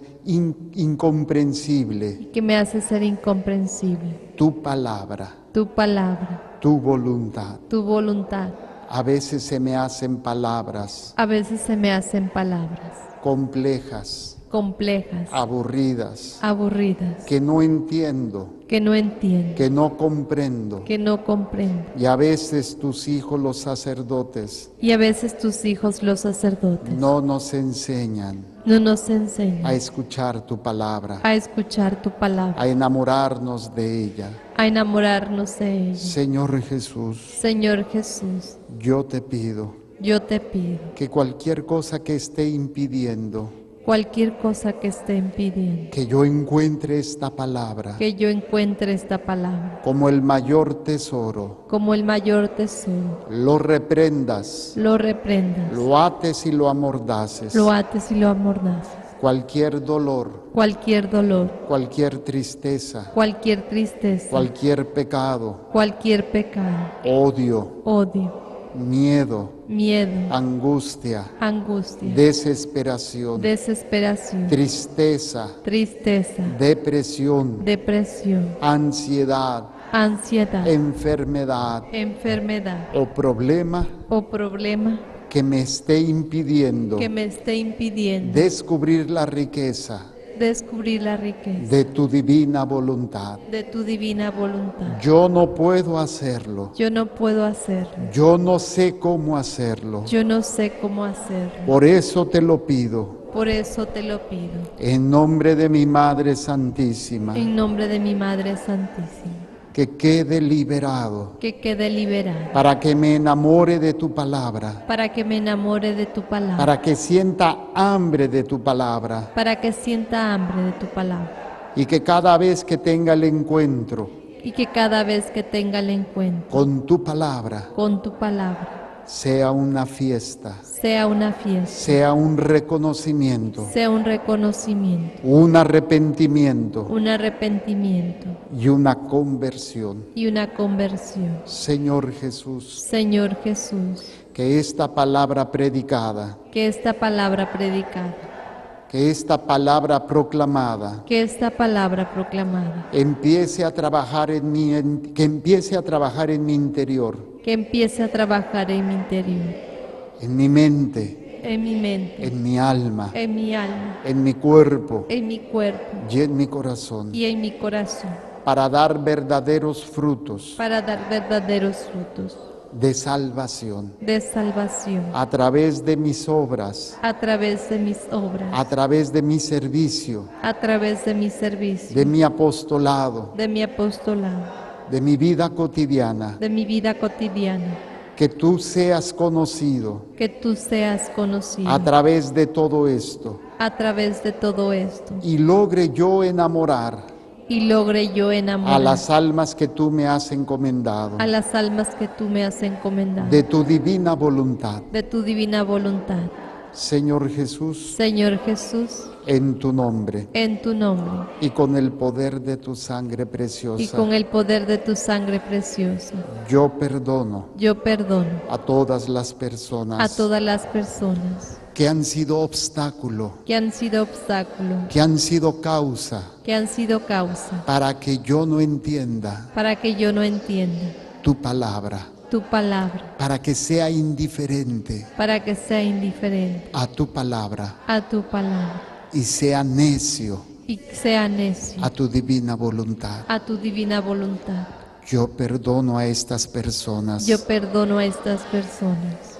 incomprensible. y que me hace ser incomprensible. Tu palabra, Tu palabra, tu voluntad. tu voluntad, A veces se me hacen palabras a veces se me hacen palabras complejas, complejas, aburridas, aburridas, que no entiendo, que no entiendo, que no comprendo. que no comprendo. Y a veces tus hijos, los sacerdotes, Y a veces tus hijos, los sacerdotes, no nos enseñan no nos enseñan a escuchar tu palabra, a escuchar tu palabra, a enamorarnos de ella. a enamorarnos de ella. Señor Jesús, Señor Jesús, yo te pido yo te pido que cualquier cosa que esté impidiendo cualquier cosa que esté impidiendo que yo encuentre esta palabra que yo encuentre esta palabra como el mayor tesoro, como el mayor tesoro, lo reprendas, lo reprendas, lo ates y lo amordaces. lo ates y lo amordaces. Cualquier dolor, Cualquier dolor, cualquier tristeza, cualquier tristeza, cualquier pecado, cualquier pecado, odio, odio, miedo, miedo, angustia, angustia, desesperación, desesperación, tristeza, tristeza, depresión, depresión, ansiedad, ansiedad, enfermedad enfermedad o problema o problema que me esté impidiendo que me esté impidiendo descubrir la riqueza descubrir la riqueza de tu divina voluntad. de tu divina voluntad. Yo no puedo hacerlo. Yo no puedo hacerlo. Yo no sé cómo hacerlo. Yo no sé cómo hacerlo. Por eso te lo pido, Por eso te lo pido. en nombre de mi Madre Santísima, En nombre de mi Madre Santísima. que quede liberado Que quede liberado. para que me enamore de tu palabra, Para que me enamore de tu palabra. para que sienta hambre de tu palabra Para que sienta hambre de tu palabra. y que cada vez que tenga el encuentro Y que cada vez que tenga el encuentro con tu palabra con tu palabra sea una fiesta, sea una fiesta, sea un reconocimiento, sea un reconocimiento, un arrepentimiento un arrepentimiento y una conversión. y una conversión. Señor Jesús, Señor Jesús, que esta palabra predicada, que esta palabra predicada, que esta palabra proclamada que esta palabra proclamada, empiece a trabajar en mí, que empiece a trabajar en mi interior, que empiece a trabajar en mi interior, en mi mente, en mi mente, en mi alma, en mi alma, en mi cuerpo en mi cuerpo y en mi corazón, y en mi corazón, para dar verdaderos frutos para dar verdaderos frutos de salvación de salvación a través de mis obras, a través de mis obras, a través de mi servicio, a través de mi servicio, de mi apostolado, de mi apostolado, de mi vida cotidiana. de mi vida cotidiana, Que tú seas conocido que tú seas conocido a través de todo esto a través de todo esto y logre yo enamorar y logre yo a enamorar las almas que tú me has encomendado a las almas que tú me has encomendado de tu divina voluntad. de tu divina voluntad. Señor Jesús, Señor Jesús, en tu nombre en tu nombre y con el poder de tu sangre y preciosa, con el poder de tu sangre preciosa, yo perdono yo perdono a todas las a personas todas las personas que han sido obstáculo, que han sido obstáculo, que han sido causa que han sido causa para que yo no entienda para que yo no entienda tu palabra, tu palabra, para que sea indiferente para que sea indiferente a tu palabra a tu palabra y sea necio y sea necio a tu divina voluntad. a tu divina voluntad. Yo perdono a estas personas Yo perdono a estas personas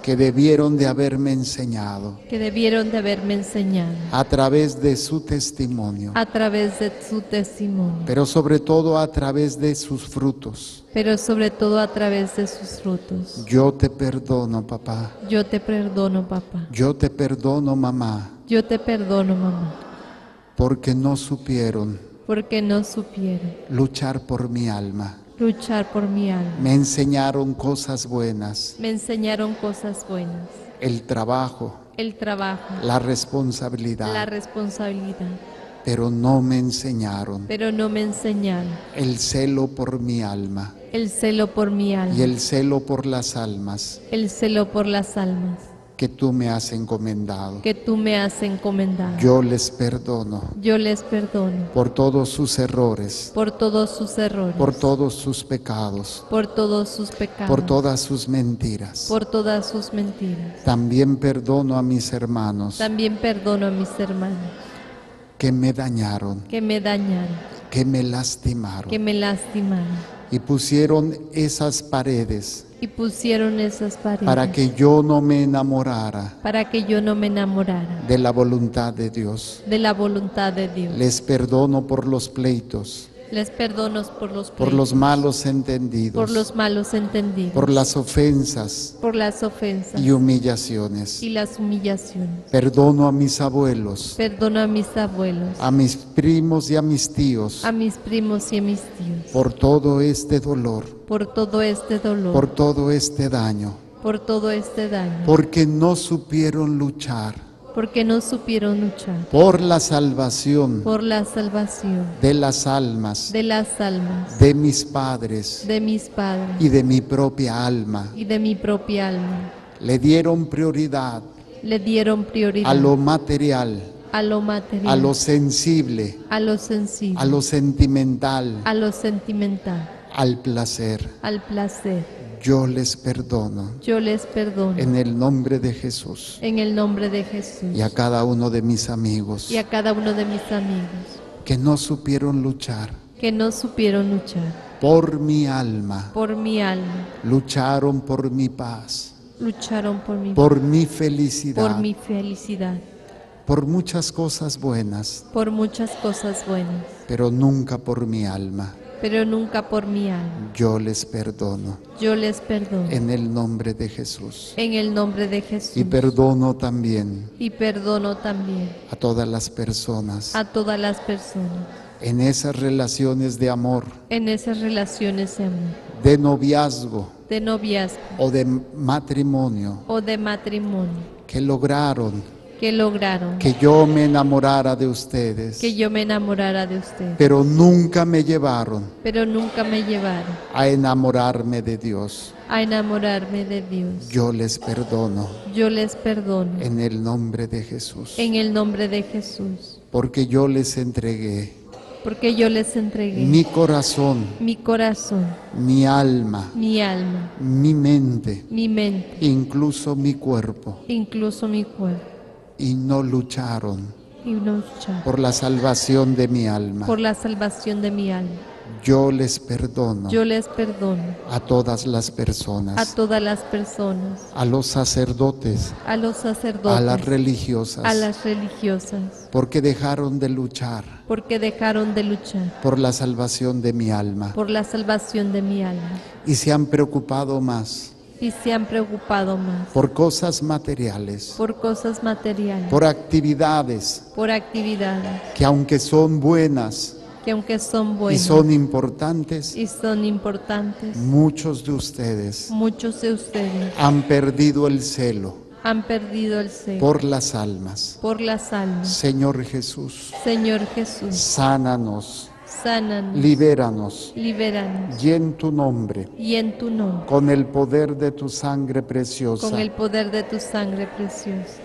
que debieron de haberme enseñado que debieron de haberme enseñado a través de su testimonio, a través de su testimonio, pero sobre todo a través de sus frutos. pero sobre todo a través de sus frutos. Yo te perdono, papá. Yo te perdono, papá. Yo te perdono, mamá, Yo te perdono, mamá, porque no supieron porque no supieron luchar por mi alma. luchar por mi alma. Me enseñaron cosas buenas, Me enseñaron cosas buenas, el trabajo, el trabajo, la la responsabilidad, responsabilidad, pero no me enseñaron pero no me enseñaron el celo por mi alma el celo por mi alma, y el celo por las almas el celo por las almas que tú me has encomendado. que tú me has encomendado. Yo les perdono Yo les perdono por todos sus errores, por todos sus errores, por todos sus pecados, por todos sus pecados, por todas sus mentiras. por todas sus mentiras. También perdono a mis hermanos También perdono a mis hermanos que me dañaron, que me dañaron, que me lastimaron que me lastimaron y pusieron esas paredes y pusieron esas paredes para que yo no me enamorara para que yo no me enamorara de la voluntad de Dios. de la voluntad de Dios. Les perdono por los pleitos, Les perdono por los por los pleitos, malos entendidos, por los malos entendidos, por las ofensas por las ofensas y humillaciones. y las humillaciones. Perdono a mis abuelos, Perdono a mis abuelos, a mis primos y a mis tíos a mis primos y a mis tíos, por todo este dolor, por todo este dolor, por todo este daño, por todo este daño, porque no supieron luchar porque no supieron luchar por la salvación por la salvación de las almas, de las almas de mis padres de mis padres y de mi propia alma. y de mi propia alma. Le dieron prioridad Le dieron prioridad a lo material, a lo material, a lo sensible, a lo sensible, a lo sentimental, a lo sentimental, al placer. al placer. Yo les perdono Yo les perdono en el nombre de Jesús en el nombre de Jesús y a cada uno de mis amigos y a cada uno de mis amigos que no supieron luchar que no supieron luchar por mi alma, por mi alma, lucharon por mi paz, lucharon por mi por felicidad, mi felicidad, por muchas cosas buenas, por muchas cosas buenas, pero nunca por mi alma. pero nunca por mi alma. Yo les perdono Yo les perdono en el nombre de Jesús. en el nombre de Jesús Y perdono también y perdono también a todas las personas a todas las personas en esas relaciones de amor, en esas relaciones de amor, de noviazgo de noviazgo o de matrimonio o de matrimonio que lograron que lograron que yo me enamorara de ustedes, que yo me enamorara de usted, pero nunca me llevaron pero nunca me llevaron a enamorarme de Dios. a enamorarme de Dios. Yo les perdono Yo les perdono en el nombre de Jesús, en el nombre de Jesús, porque yo les entregué porque yo les entregué mi corazón, mi corazón, mi alma, mi alma, mi mente, mi mente, incluso mi cuerpo, incluso mi cuerpo, y no lucharon y no luchar por la salvación de mi alma. por la salvación de mi alma. Yo les perdono Yo les perdono a todas las a personas, todas las personas, a los sacerdotes, a los sacerdotes, a las a religiosas, las religiosas, porque dejaron de luchar porque dejaron de luchar por la salvación de mi alma por la salvación de mi alma y se han preocupado más y se han preocupado más por cosas materiales, por cosas materiales, por actividades por actividades que aunque son buenas que aunque son y buenas son importantes, y son importantes, muchos de ustedes muchos de ustedes han perdido el celo han perdido el celo por las almas. por las almas. Señor Jesús, Señor Jesús, sánanos, sánanos, libéranos libéranos y en tu nombre, y en tu nombre, con el poder de tu sangre preciosa, con el poder de tu sangre preciosa,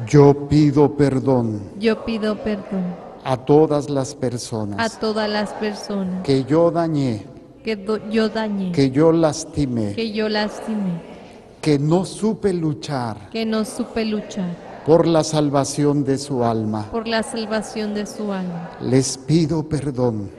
yo pido perdón yo pido perdón a todas las a personas todas las personas que yo dañé, yo dañé, que yo lastimé, que yo lastimé, que no supe luchar que no supe luchar por la salvación de su alma. por la salvación de su alma, Les pido perdón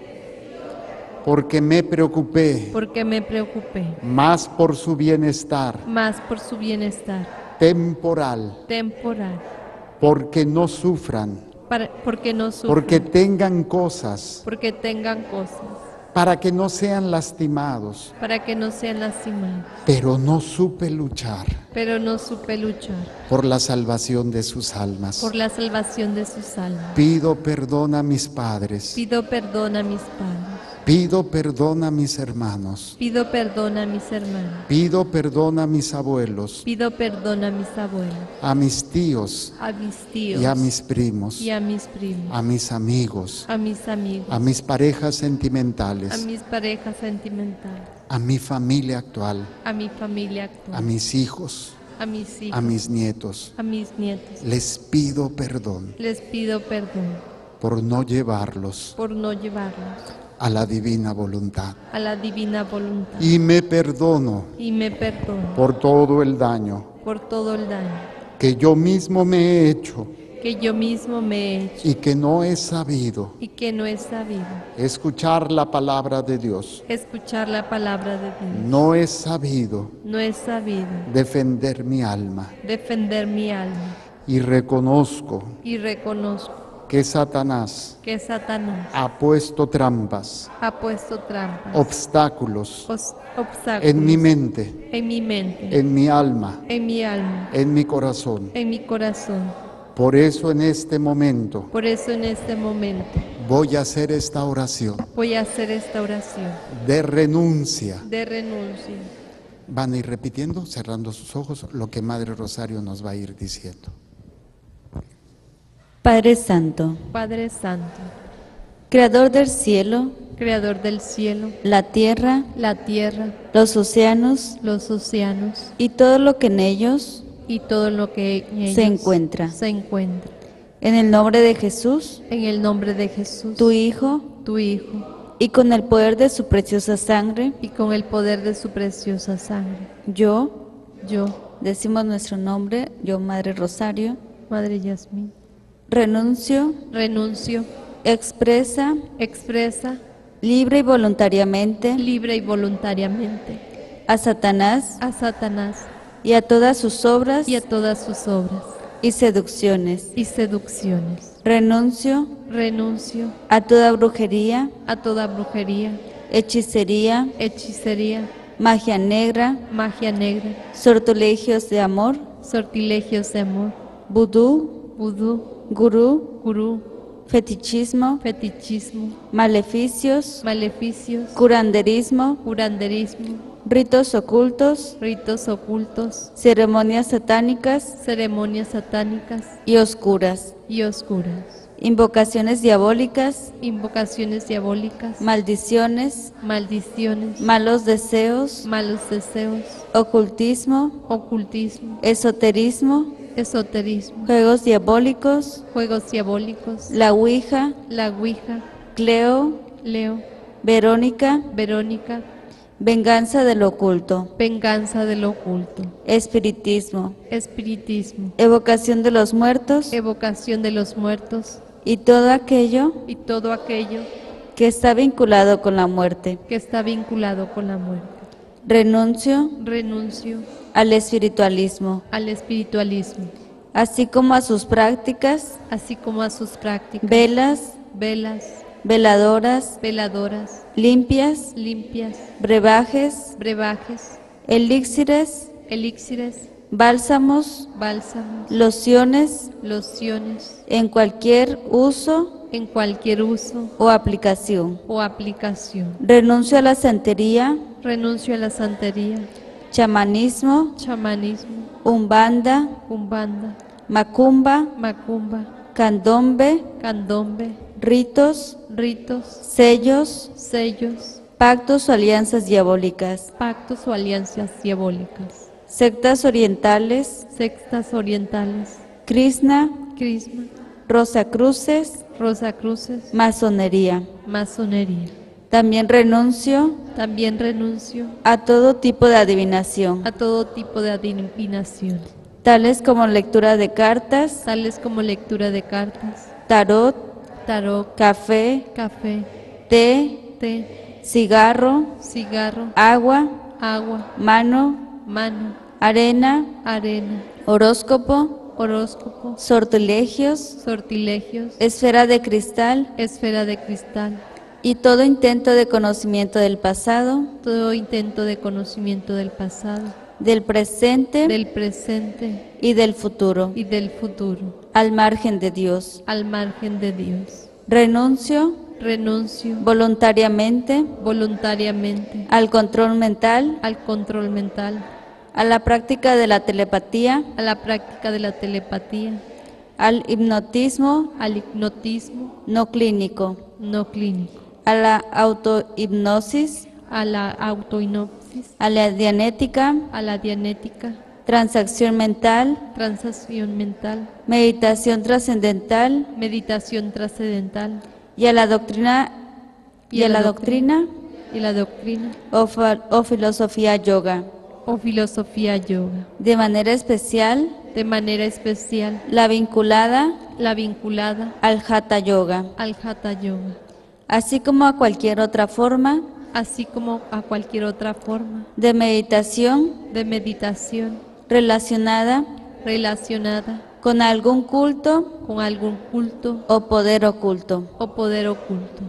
porque me preocupé porque me preocupé más por su bienestar más por su bienestar temporal, temporal, porque no sufran, porque no sufran, porque tengan cosas, porque tengan cosas, para que no sean lastimados. para que no sean lastimados. Pero no supe luchar Pero no supe luchar por la salvación de sus almas. por la salvación de sus almas. Pido perdón a mis padres, Pido perdón a mis padres. pido perdón a mis hermanos, Pido perdón a mis hermanos. pido perdón a mis abuelos, Pido perdón a mis abuelos, a mis tíos a mis tíos y a mis primos, y a mis primos, a mis amigos, a mis amigos, a mis parejas a sentimentales, mis parejas sentimentales, a mi familia actual, a mi familia actual, a mis hijos, a mis hijos, a mis nietos. a mis nietos. Les pido perdón Les pido perdón por no llevarlos por no llevarlos a la divina voluntad. a la divina voluntad. Y me perdono Y me perdono por todo el daño por todo el daño que yo mismo me he hecho que yo mismo me he hecho y que no he sabido y que no he sabido escuchar la palabra de Dios. escuchar la palabra de Dios. No he sabido No he sabido defender mi alma defender mi alma y reconozco y reconozco que Satanás que Satanás ha puesto trampas, ha puesto trampas, obstáculos obstáculos en mi mente, en mi mente, en mi alma, en mi alma, en mi corazón. en mi corazón. Por eso en este momento Por eso en este momento voy a hacer esta oración voy a hacer esta oración de renuncia. de renuncia. Van a ir repitiendo, cerrando sus ojos, lo que Madre Rosario nos va a ir diciendo. Padre Santo, Padre Santo, Creador del cielo, Creador del cielo, la tierra, la tierra, los océanos los océanos y todo lo que en ellos, y todo lo que en ellos se encuentra. se encuentra. en el nombre de Jesús, En el nombre de Jesús, tu Hijo, tu Hijo, y con el poder de su preciosa sangre, y con el poder de su preciosa sangre, yo, yo, decimos nuestro nombre, yo Madre Rosario, Madre Yasmín, renuncio, renuncio, expresa, expresa, libre y voluntariamente, libre y voluntariamente, a Satanás a Satanás y a todas sus obras y a todas sus obras y seducciones. y seducciones. Renuncio Renuncio a toda brujería, a toda brujería, hechicería, hechicería, magia negra, magia negra, sortilegios de amor, sortilegios de amor, vudú, vudú, gurú, gurú, fetichismo, fetichismo, maleficios, maleficios, curanderismo, curanderismo, ritos ocultos, ritos ocultos, ceremonias satánicas ceremonias satánicas y oscuras, y oscuras, invocaciones diabólicas, invocaciones diabólicas, maldiciones, maldiciones, malos deseos, malos deseos, ocultismo, ocultismo, esoterismo, esoterismo, juegos diabólicos, juegos diabólicos, la Ouija, la Ouija, Cleo, Leo, Verónica, Verónica, venganza del oculto, venganza del oculto, espiritismo, espiritismo, evocación de los muertos evocación de los muertos y todo aquello y todo aquello que está vinculado con la muerte. que está vinculado con la muerte. Renuncio Renuncio al espiritualismo, al espiritualismo, así como a sus prácticas, así como a sus prácticas, velas, velas, veladoras, veladoras, limpias, limpias, brebajes, brebajes, elixires, elixires, bálsamos, bálsamos, lociones, lociones, en cualquier uso en cualquier uso o aplicación. o aplicación. Renuncio a la santería, Renuncio a la santería, chamanismo, chamanismo, umbanda, umbanda, macumba, macumba, candombe, candombe, ritos, ritos, sellos, sellos, pactos o alianzas diabólicas, pactos o alianzas diabólicas, sectas orientales, sectas orientales, Krishna, crisma, rosacruces, rosacruces, masonería. masonería. También renuncio También renuncio a todo tipo de adivinación, a todo tipo de adivinación, tales como lectura de cartas, tales como lectura de cartas, tarot, tarot, café, café, té, té, cigarro, cigarro, agua, agua, mano, mano, arena, arena, horóscopo, horóscopo, sortilegios, sortilegios, esfera de cristal esfera de cristal, y todo intento de conocimiento del pasado, todo intento de conocimiento del pasado, del presente del presente y del futuro, y del futuro, al margen de Dios. al margen de Dios. Renuncio Renuncio voluntariamente voluntariamente al control mental, al control mental, a la práctica de la telepatía, a la práctica de la telepatía, al hipnotismo al hipnotismo no clínico, no clínico, a la autohipnosis, a la autohipnosis, a la dianética, a la dianética, transacción mental, transacción mental, meditación trascendental meditación trascendental y a la doctrina y la doctrina o filosofía yoga. o filosofía yoga. De manera especial, De manera especial, la vinculada la vinculada al Hatha Yoga, al Hatha Yoga, así como a cualquier otra forma así como a cualquier otra forma de meditación de meditación relacionada relacionada con algún culto con algún culto o poder oculto. o poder oculto.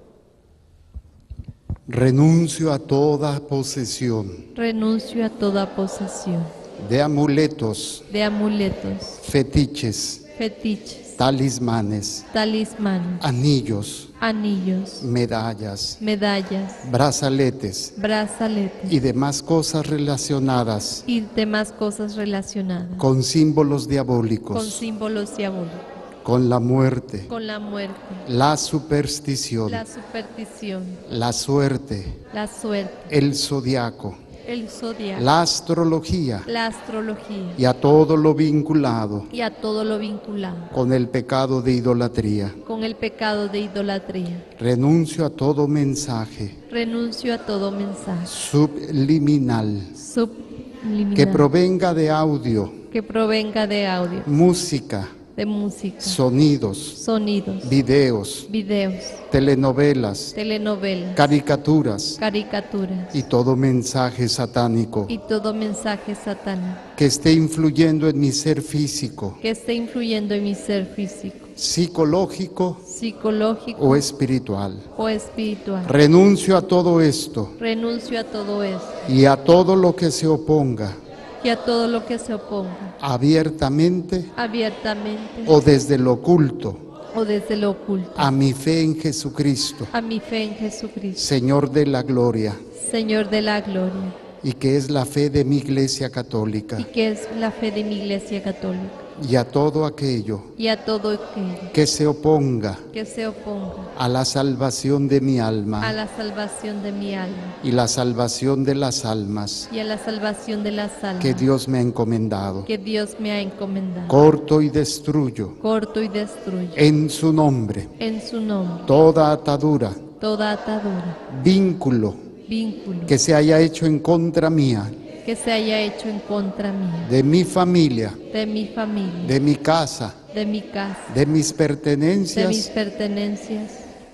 Renuncio a toda posesión Renuncio a toda posesión de amuletos, de amuletos, fetiches, fetiches, talismanes, talismanes, anillos, anillos, medallas, medallas, brazaletes brazaletes y demás cosas relacionadas y demás cosas relacionadas con símbolos con diabólicos, símbolos diabólicos, con la muerte, con la muerte, la superstición, la superstición, la suerte, la suerte, el zodiaco, el zodiaco, la astrología la astrología y a todo lo vinculado y a todo lo vinculado con el pecado de idolatría. con el pecado de idolatría. Renuncio a todo mensaje Renuncio a todo mensaje subliminal subliminal que provenga de audio, que provenga de audio, música, de música, sonidos, sonidos, videos, videos, telenovelas, telenovelas, caricaturas caricaturas y todo mensaje satánico y todo mensaje satánico que esté influyendo en mi ser físico, que esté influyendo en mi ser físico, psicológico psicológico o espiritual. o espiritual. Renuncio a todo esto Renuncio a todo eso y a todo lo que se oponga y a todo lo que se oponga abiertamente abiertamente o desde lo oculto o desde lo oculto a mi fe en Jesucristo, a mi fe en Jesucristo, Señor de la gloria, Señor de la gloria, y que es la fe de mi Iglesia Católica, y que es la fe de mi Iglesia Católica, y a todo aquello y a todo aquello que se oponga que se oponga a la salvación de mi a alma la salvación de mi alma y la salvación de las almas y a la salvación de las almas que Dios me ha encomendado. que Dios me ha encomendado. Corto y destruyo Corto y destruyo en su nombre en su nombre toda atadura, toda atadura, vínculo vínculo que se haya hecho en contra mía, que se haya hecho en contra mía, de mi familia, de mi familia, de mi casa, de mi casa, de mis de mis pertenencias pertenencias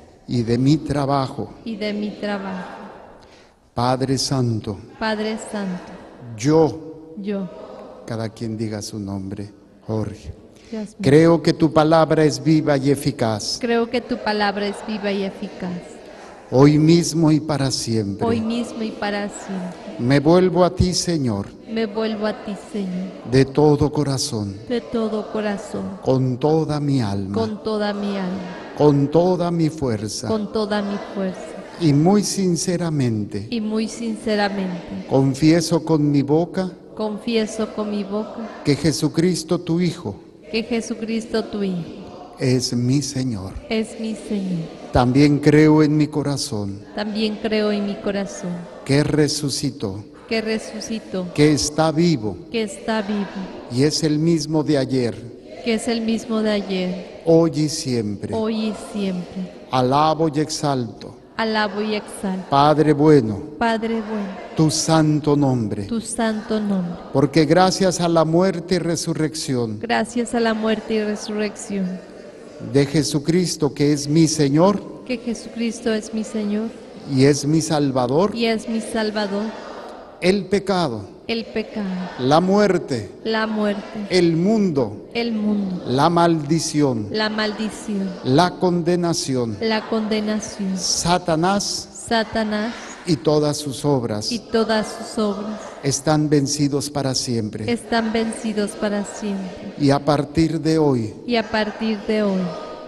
y de mi trabajo. y de mi trabajo. Padre Santo, Padre Santo, yo, yo, cada quien diga su nombre, Jorge, Dios mío, creo que tu palabra es viva y eficaz, creo que tu palabra es viva y eficaz, hoy mismo y para siempre. hoy mismo y para siempre. Me vuelvo a ti, Señor, Me vuelvo a ti, Señor, de todo corazón, de todo corazón, con toda mi alma, con toda mi alma, con toda mi fuerza con toda mi fuerza. y muy sinceramente Y muy sinceramente, confieso con mi boca confieso con mi boca que Jesucristo, tu Hijo, que Jesucristo, tu Hijo, es mi Señor. es mi Señor. También creo en mi corazón También creo en mi corazón que resucitó, que resucitó, que está vivo que está vivo, y es el mismo de ayer, que es el mismo de ayer, hoy y siempre. hoy y siempre. Alabo y exalto, Alabo y exalto, Padre bueno, Padre bueno, tu santo nombre, tu santo nombre. porque gracias a la muerte y resurrección Gracias a la muerte y resurrección de Jesucristo, que es mi Señor que Jesucristo es mi Señor y es mi Salvador, y es mi Salvador, el pecado el pecado, la muerte, la muerte, el mundo, el mundo, la maldición, la maldición, la condenación, la condenación, Satanás Satanás y todas sus obras y todas sus obras están vencidos para siempre. están vencidos para siempre. Y a partir de hoy, Y a partir de hoy,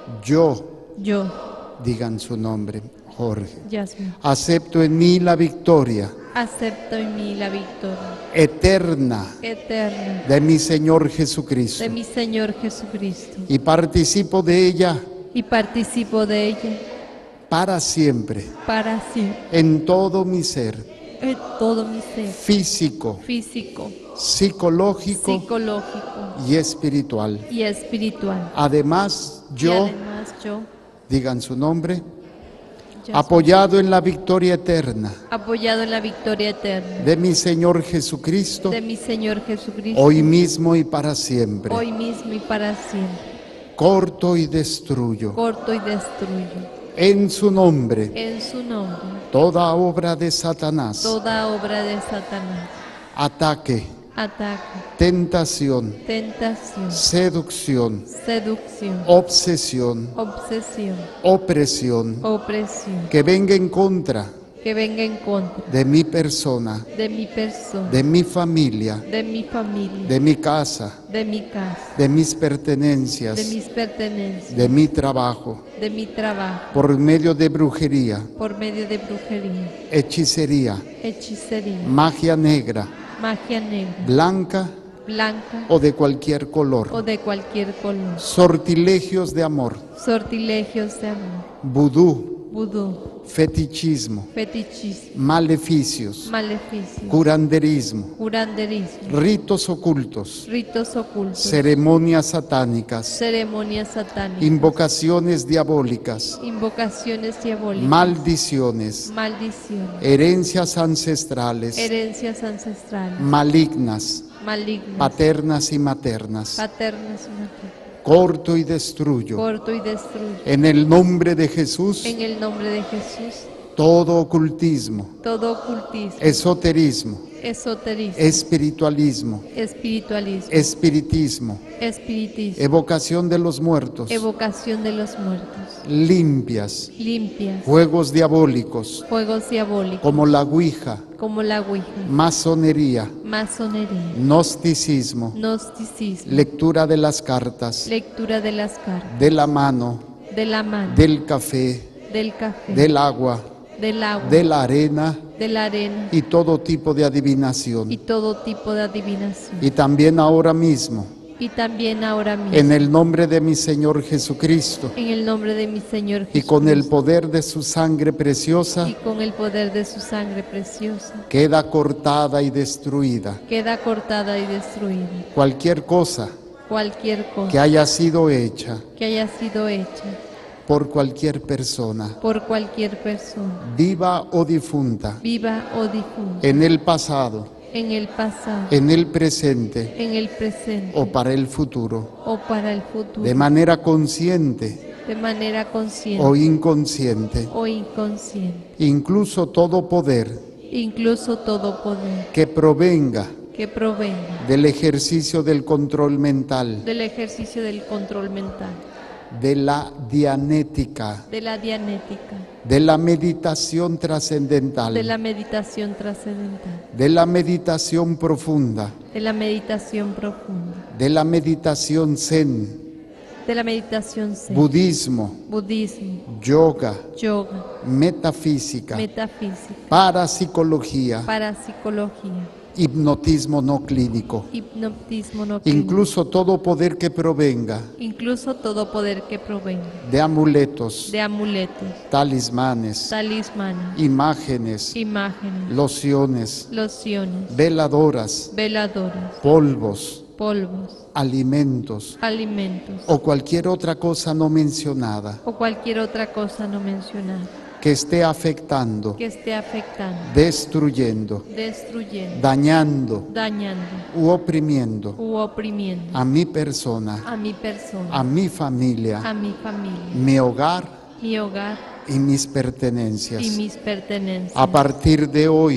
yo, yo, digan su nombre, Jorge, Yasmin, acepto en mí la victoria acepto en mí la victoria eterna eterna de mi Señor Jesucristo de mi Señor Jesucristo y participo de ella y participo de ella para siempre, para siempre en todo mi ser, en todo mi ser físico, físico, psicológico psicológico y espiritual. y espiritual. Además, Y yo, además yo, digan su nombre, Yasmin, apoyado en la victoria eterna apoyado en la victoria eterna de mi Señor Jesucristo, de mi Señor Jesucristo, hoy mismo y para siempre, hoy mismo y para siempre, corto y destruyo corto y destruyo en su nombre en su nombre toda obra de Satanás, toda obra de Satanás, ataque, ataque, tentación, tentación, seducción, seducción, obsesión, obsesión, opresión, opresión, que venga en contra que venga en contra de mi persona, de mi persona, de mi familia, de mi familia, de mi casa, de mi casa, de mis de pertenencias, mis pertenencias, de mi trabajo, de mi trabajo, por medio de brujería, por medio de brujería, hechicería, hechicería, magia negra, magia negra, blanca blanca o de cualquier o color, de cualquier color, sortilegios de amor, sortilegios de amor, vudú, vudú, fetichismo, fetichismo, maleficios, maleficio, curanderismo, curanderismo, ritos ocultos, ritos ocultos, ceremonias satánicas, ceremonias satánicas, invocaciones diabólicas, invocaciones diabólicas, maldiciones, maldiciones, herencias ancestrales, herencias ancestrales, malignas, malignas, paternas y maternas, paternas y maternas, corto y destruyo. corto y destruyo. En el nombre de Jesús, En el nombre de Jesús, todo ocultismo, todo ocultismo, esoterismo, esoterismo, espiritualismo, espiritualismo, espiritismo, espiritismo, evocación de los muertos, evocación de los muertos, limpias, limpias, juegos diabólicos, juegos diabólicos, como la ouija, como la ouija, masonería, masonería, gnosticismo, gnosticismo, lectura de las cartas, lectura de las cartas, de la mano, de la mano, del café, del café, del agua, del agua, de la arena de la arena y todo tipo de adivinación. y todo tipo de adivinación. Y también ahora mismo, Y también ahora mismo, en el nombre de mi Señor Jesucristo en el nombre de mi Señor y Jesucristo, con el poder de su sangre preciosa, y con el poder de su sangre preciosa, queda cortada y destruida queda cortada y destruida cualquier cosa cualquier cosa que haya sido hecha que haya sido hecha por cualquier persona, por cualquier persona, viva o difunta, viva o difunta, en el pasado, en el pasado, en el presente en el presente o para el futuro, o para el futuro, de manera consciente de manera consciente o inconsciente, o inconsciente, incluso todo poder incluso todo poder que provenga que provenga del ejercicio del control mental, del ejercicio del control mental, de la dianética, de la dianética, de la meditación de la trascendental, meditación trascendental, de la meditación profunda, de la meditación profunda, de la meditación zen, de la meditación zen, budismo, budismo, yoga, yoga, metafísica, metafísica, parapsicología, parapsicología, hipnotismo no clínico, hipnotismo no clínico, incluso todo poder que provenga incluso todo poder que provenga de amuletos, de amuletos, talismanes, talismanes, imágenes, imágenes, lociones, lociones, veladoras, veladoras, polvos, polvos, alimentos alimentos o cualquier otra cosa no mencionada o cualquier otra cosa no mencionada que esté afectando, que esté afectando, destruyendo, destruyendo, dañando dañando u oprimiendo u oprimiendo a mi persona, a mi persona, a mi familia, a mi familia, mi hogar mi hogar y mis y pertenencias. mis pertenencias. A partir de hoy,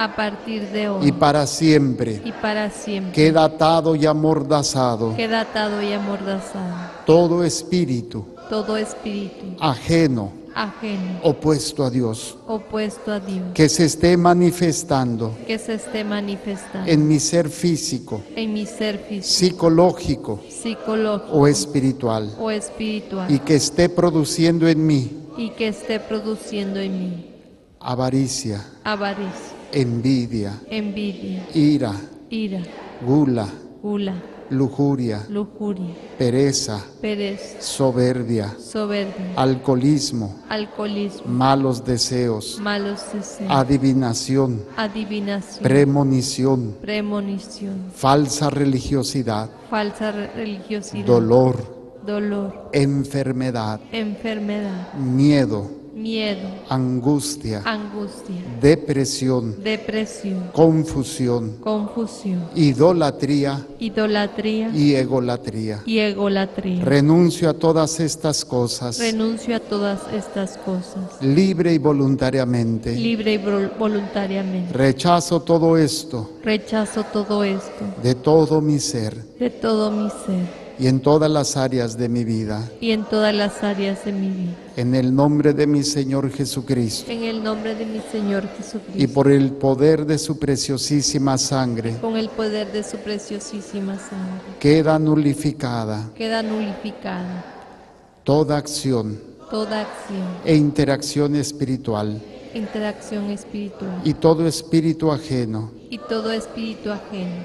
a partir de hoy y para siempre y para siempre, queda atado y amordazado queda atado y amordazado todo espíritu todo espíritu ajeno, ajeno, opuesto a Dios, opuesto a Dios, que se esté manifestando que se esté manifestando en mi ser físico, en mi ser físico, psicológico psicológico o espiritual, o espiritual, y que esté produciendo en mí y que esté produciendo en mí avaricia, avaricia, envidia, envidia, ira, ira, gula, gula, lujuria, lujuria, pereza, pereza, soberbia, soberbia, alcoholismo, alcoholismo, malos deseos, malos deseos, adivinación, adivinación, premonición, premonición, falsa religiosidad, falsa religiosidad, dolor, dolor, enfermedad, enfermedad, miedo, miedo, angustia, angustia, depresión, depresión, confusión, confusión, idolatría idolatría y egolatría. y egolatría. Renuncio a todas estas cosas, Renuncio a todas estas cosas, libre y voluntariamente. libre y voluntariamente. Rechazo todo esto Rechazo todo esto de todo mi ser de todo mi ser y en todas las áreas de mi vida. y en todas las áreas de mi vida. En el nombre de mi Señor Jesucristo En el nombre de mi Señor Jesucristo, y por el poder de su preciosísima sangre, con el poder de su preciosísima sangre, queda nulificada queda nulificada toda acción toda acción, e interacción espiritual interacción espiritual y todo espíritu ajeno y todo espíritu ajeno,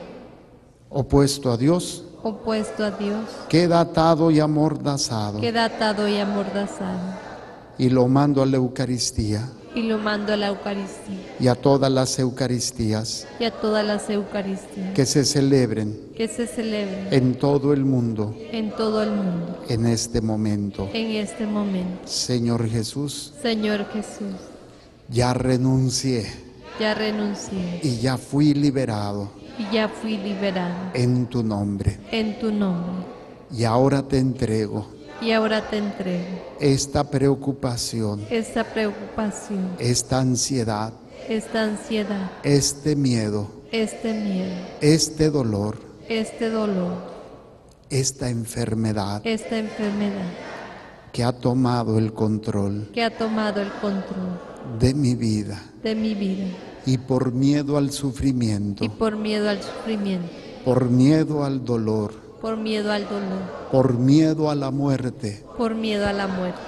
opuesto a Dios, opuesto a Dios, queda atado y amordazado, queda atado y amordazado, y lo mando a la Eucaristía y lo mando a la Eucaristía y a todas las Eucaristías y a todas las Eucaristías que se celebren que se celebren en todo el mundo en todo el mundo en este momento. en este momento. Señor Jesús, Señor Jesús, ya renuncié ya renuncié y ya fui liberado y ya fui liberado en tu nombre. en tu nombre. Y ahora te entrego Y ahora te entrego esta preocupación, esta preocupación, esta ansiedad, esta ansiedad, este miedo, este miedo, este dolor, este dolor, esta enfermedad esta enfermedad que ha tomado el control que ha tomado el control de mi vida, de mi vida y por miedo al sufrimiento, y por miedo al sufrimiento, por miedo al dolor, por miedo al dolor, por miedo a la muerte, por miedo a la muerte.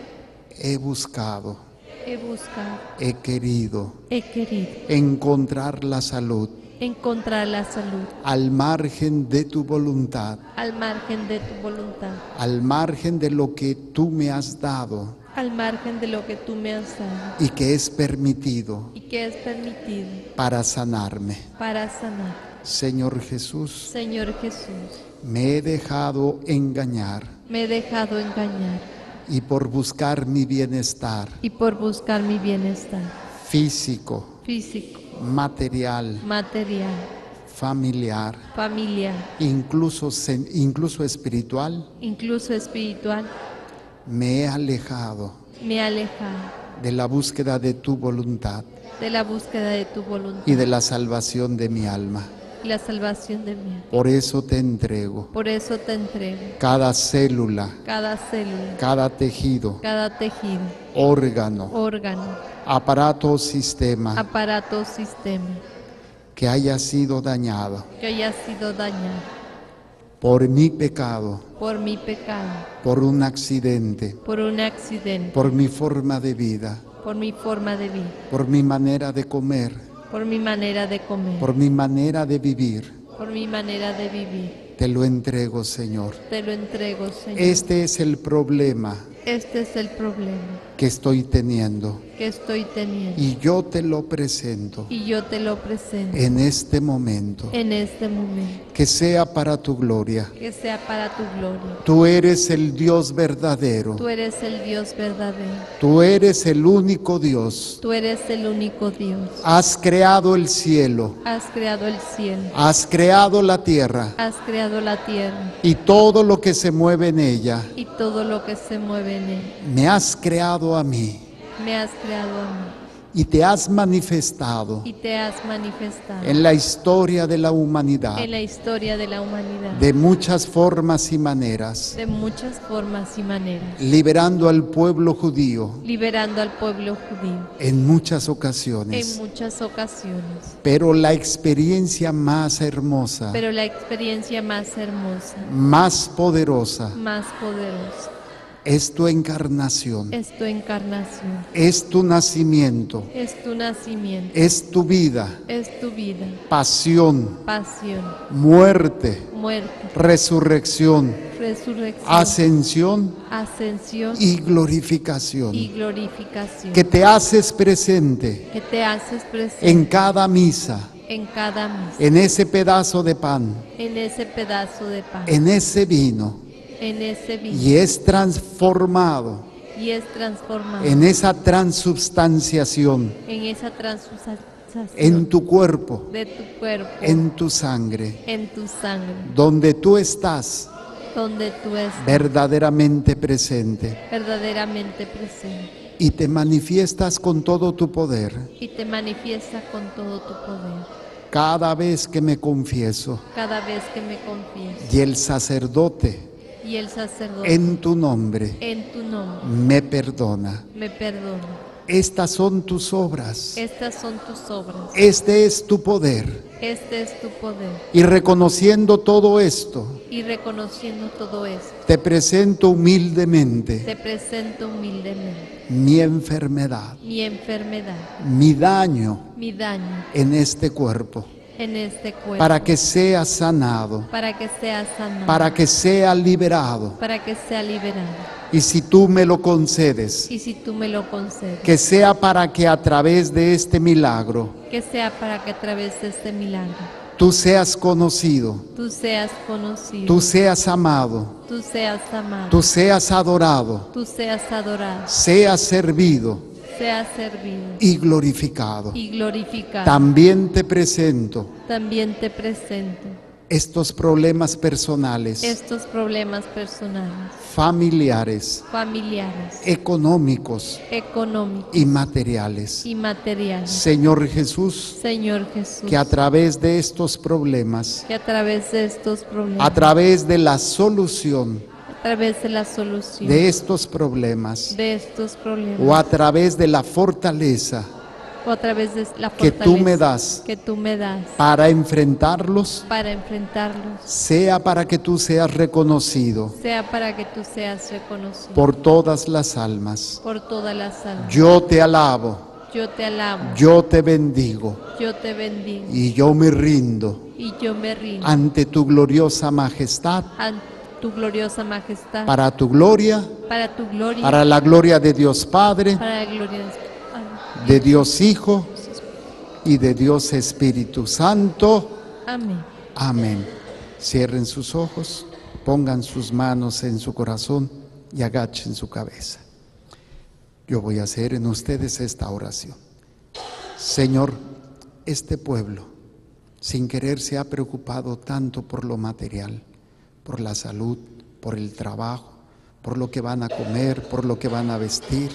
he buscado, He buscado, he querido he querido encontrar la salud encontrar la salud al margen de tu voluntad, al margen de tu voluntad, al margen de lo que tú me has dado al margen de lo que tú me has dado y que es permitido y que es permitido para sanarme. para sanar. Señor Jesús, Señor Jesús, me he dejado engañar me he dejado engañar y por buscar mi bienestar y por buscar mi bienestar físico, físico, material, material, familiar, familiar, incluso espiritual, incluso espiritual, me he alejado me he alejado de la búsqueda de tu voluntad de la búsqueda de tu voluntad y de la salvación de mi alma. y la salvación de mí. Por eso te entrego Por eso te entrego cada célula, cada célula, cada tejido, cada tejido, órgano, órgano, aparato o sistema aparato o sistema que haya sido dañado que haya sido dañado por mi pecado, por mi pecado, por un accidente, por un accidente, por mi forma de vida, por mi forma de vida, por mi manera de comer, por mi manera de comer, por mi manera de vivir. por mi manera de vivir. Te lo entrego, Señor. Te lo entrego, Señor. Este es el problema Este es el problema que estoy teniendo que estoy teniendo y yo te lo presento y yo te lo presento en este momento. en este momento. Que sea para tu gloria. Que sea para tu gloria. Tú eres el Dios verdadero. Tú eres el Dios verdadero. Tú eres el único Dios. Tú eres el único Dios. Has creado el cielo. Has creado el cielo. Has creado la tierra Has creado la tierra y todo lo que se mueve en ella. y todo lo que se mueve en él. Me has creado a mí Me has creado a mí y te has manifestado y te has manifestado en la historia de la humanidad en la historia de la humanidad de muchas formas y maneras, de muchas formas y maneras, liberando al pueblo judío liberando al pueblo judío en muchas en ocasiones. muchas ocasiones. Pero la experiencia más hermosa, Pero la experiencia más hermosa, más poderosa, más poderosa, es tu encarnación, es tu encarnación, es tu nacimiento, es tu nacimiento, es tu vida, es tu vida, pasión, pasión, muerte, muerte, resurrección, resurrección, ascensión ascensión y glorificación, y glorificación, que te haces presente que te haces presente en cada misa, en cada misa, en ese pedazo de pan, en ese pedazo de pan, en ese vino, en ese vino, y es transformado y es transformado en esa transubstanciación en esa transubstanciación en tu cuerpo, de tu cuerpo, en tu sangre, en tu sangre, donde tú estás donde tú estás verdaderamente presente verdaderamente presente y te manifiestas con todo tu poder. y te manifiesta con todo tu poder. Cada vez que me confieso Cada vez que me confieso y el sacerdote y el sacerdote en tu nombre en tu nombre me perdona. me perdona. Estas son tus obras, Estas son tus obras, este es tu poder. este es tu poder. Y reconociendo todo esto, Y reconociendo todo esto, te presento humildemente te presento humildemente mi enfermedad, mi enfermedad, mi daño mi daño en este cuerpo, en este cuerpo, para que sea sanado, para que sea sanado, para que sea liberado. para que sea liberado. Y si tú me lo concedes, Y si tú me lo concedes, que sea para que a través de este milagro que sea para que a través de este milagro tú seas conocido, tú seas conocido, tú seas amado, tú seas amado, tú seas adorado, tú seas adorado, seas servido seas servido y glorificado. y glorificado. También te presento También te presento estos problemas personales, estos problemas personales, familiares, familiares, económicos económicos y materiales. y materiales. Señor Jesús, Señor Jesús, que a través de estos problemas, que a través de estos problemas, a través de la solución a través de la solución de estos problemas, de estos problemas, o a través de la fortaleza o a través de la que fortaleza tú me das que tú me das para enfrentarlos, para enfrentarlos, sea para que tú seas reconocido sea para que tú seas reconocido por todas las almas. por todas las almas. Yo te alabo, Yo te alabo, yo te bendigo yo te bendigo y yo me rindo y yo me rindo ante tu gloriosa majestad, ante tu gloriosa majestad, para tu gloria, para tu gloria, para la gloria de Dios Padre, para la gloria de Dios Hijo y de Dios Espíritu Santo. Amén. Amén. Cierren sus ojos, pongan sus manos en su corazón y agachen su cabeza. Yo voy a hacer en ustedes esta oración. Señor, este pueblo, sin querer, se ha preocupado tanto por lo material, por la salud, por el trabajo, por lo que van a comer, por lo que van a vestir.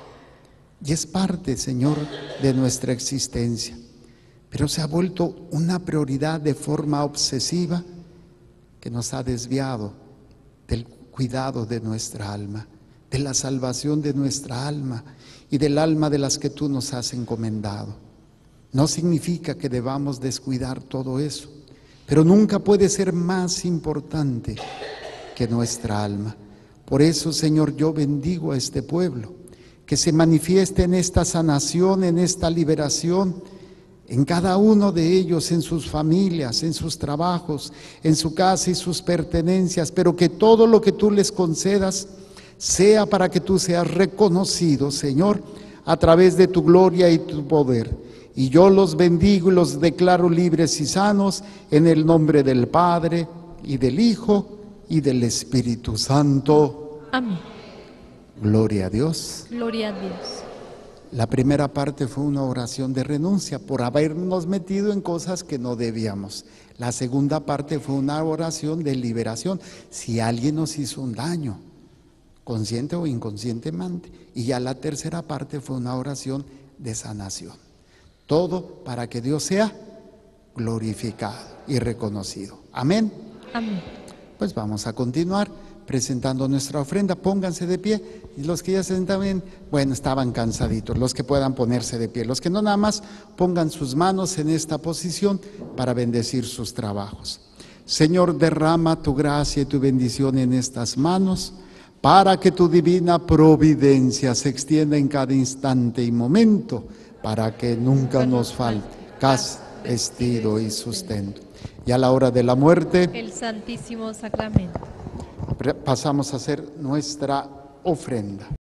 Y es parte, Señor, de nuestra existencia. Pero se ha vuelto una prioridad de forma obsesiva que nos ha desviado del cuidado de nuestra alma, de la salvación de nuestra alma y del alma de las que tú nos has encomendado. No significa que debamos descuidar todo eso, pero nunca puede ser más importante que nuestra alma. Por eso, Señor, yo bendigo a este pueblo, que se manifieste en esta sanación, en esta liberación, en cada uno de ellos, en sus familias, en sus trabajos, en su casa y sus pertenencias, pero que todo lo que tú les concedas sea para que tú seas reconocido, Señor, a través de tu gloria y tu poder. Y yo los bendigo y los declaro libres y sanos en el nombre del Padre y del Hijo y del Espíritu Santo. Amén. Gloria a Dios. Gloria a Dios. La primera parte fue una oración de renuncia por habernos metido en cosas que no debíamos. La segunda parte fue una oración de liberación, si alguien nos hizo un daño, consciente o inconscientemente. Y ya la tercera parte fue una oración de sanación. Todo para que Dios sea glorificado y reconocido. Amén. Amén. Pues vamos a continuar presentando nuestra ofrenda. Pónganse de pie, y los que ya se sentaban, bueno, estaban cansaditos, los que puedan ponerse de pie, los que no, nada más pongan sus manos en esta posición para bendecir sus trabajos. Señor, derrama tu gracia y tu bendición en estas manos, para que tu divina providencia se extienda en cada instante y momento, para que nunca nos falte casa, vestido y sustento. Y a la hora de la muerte, El Santísimo Sacramento. pasamos a hacer nuestra ofrenda.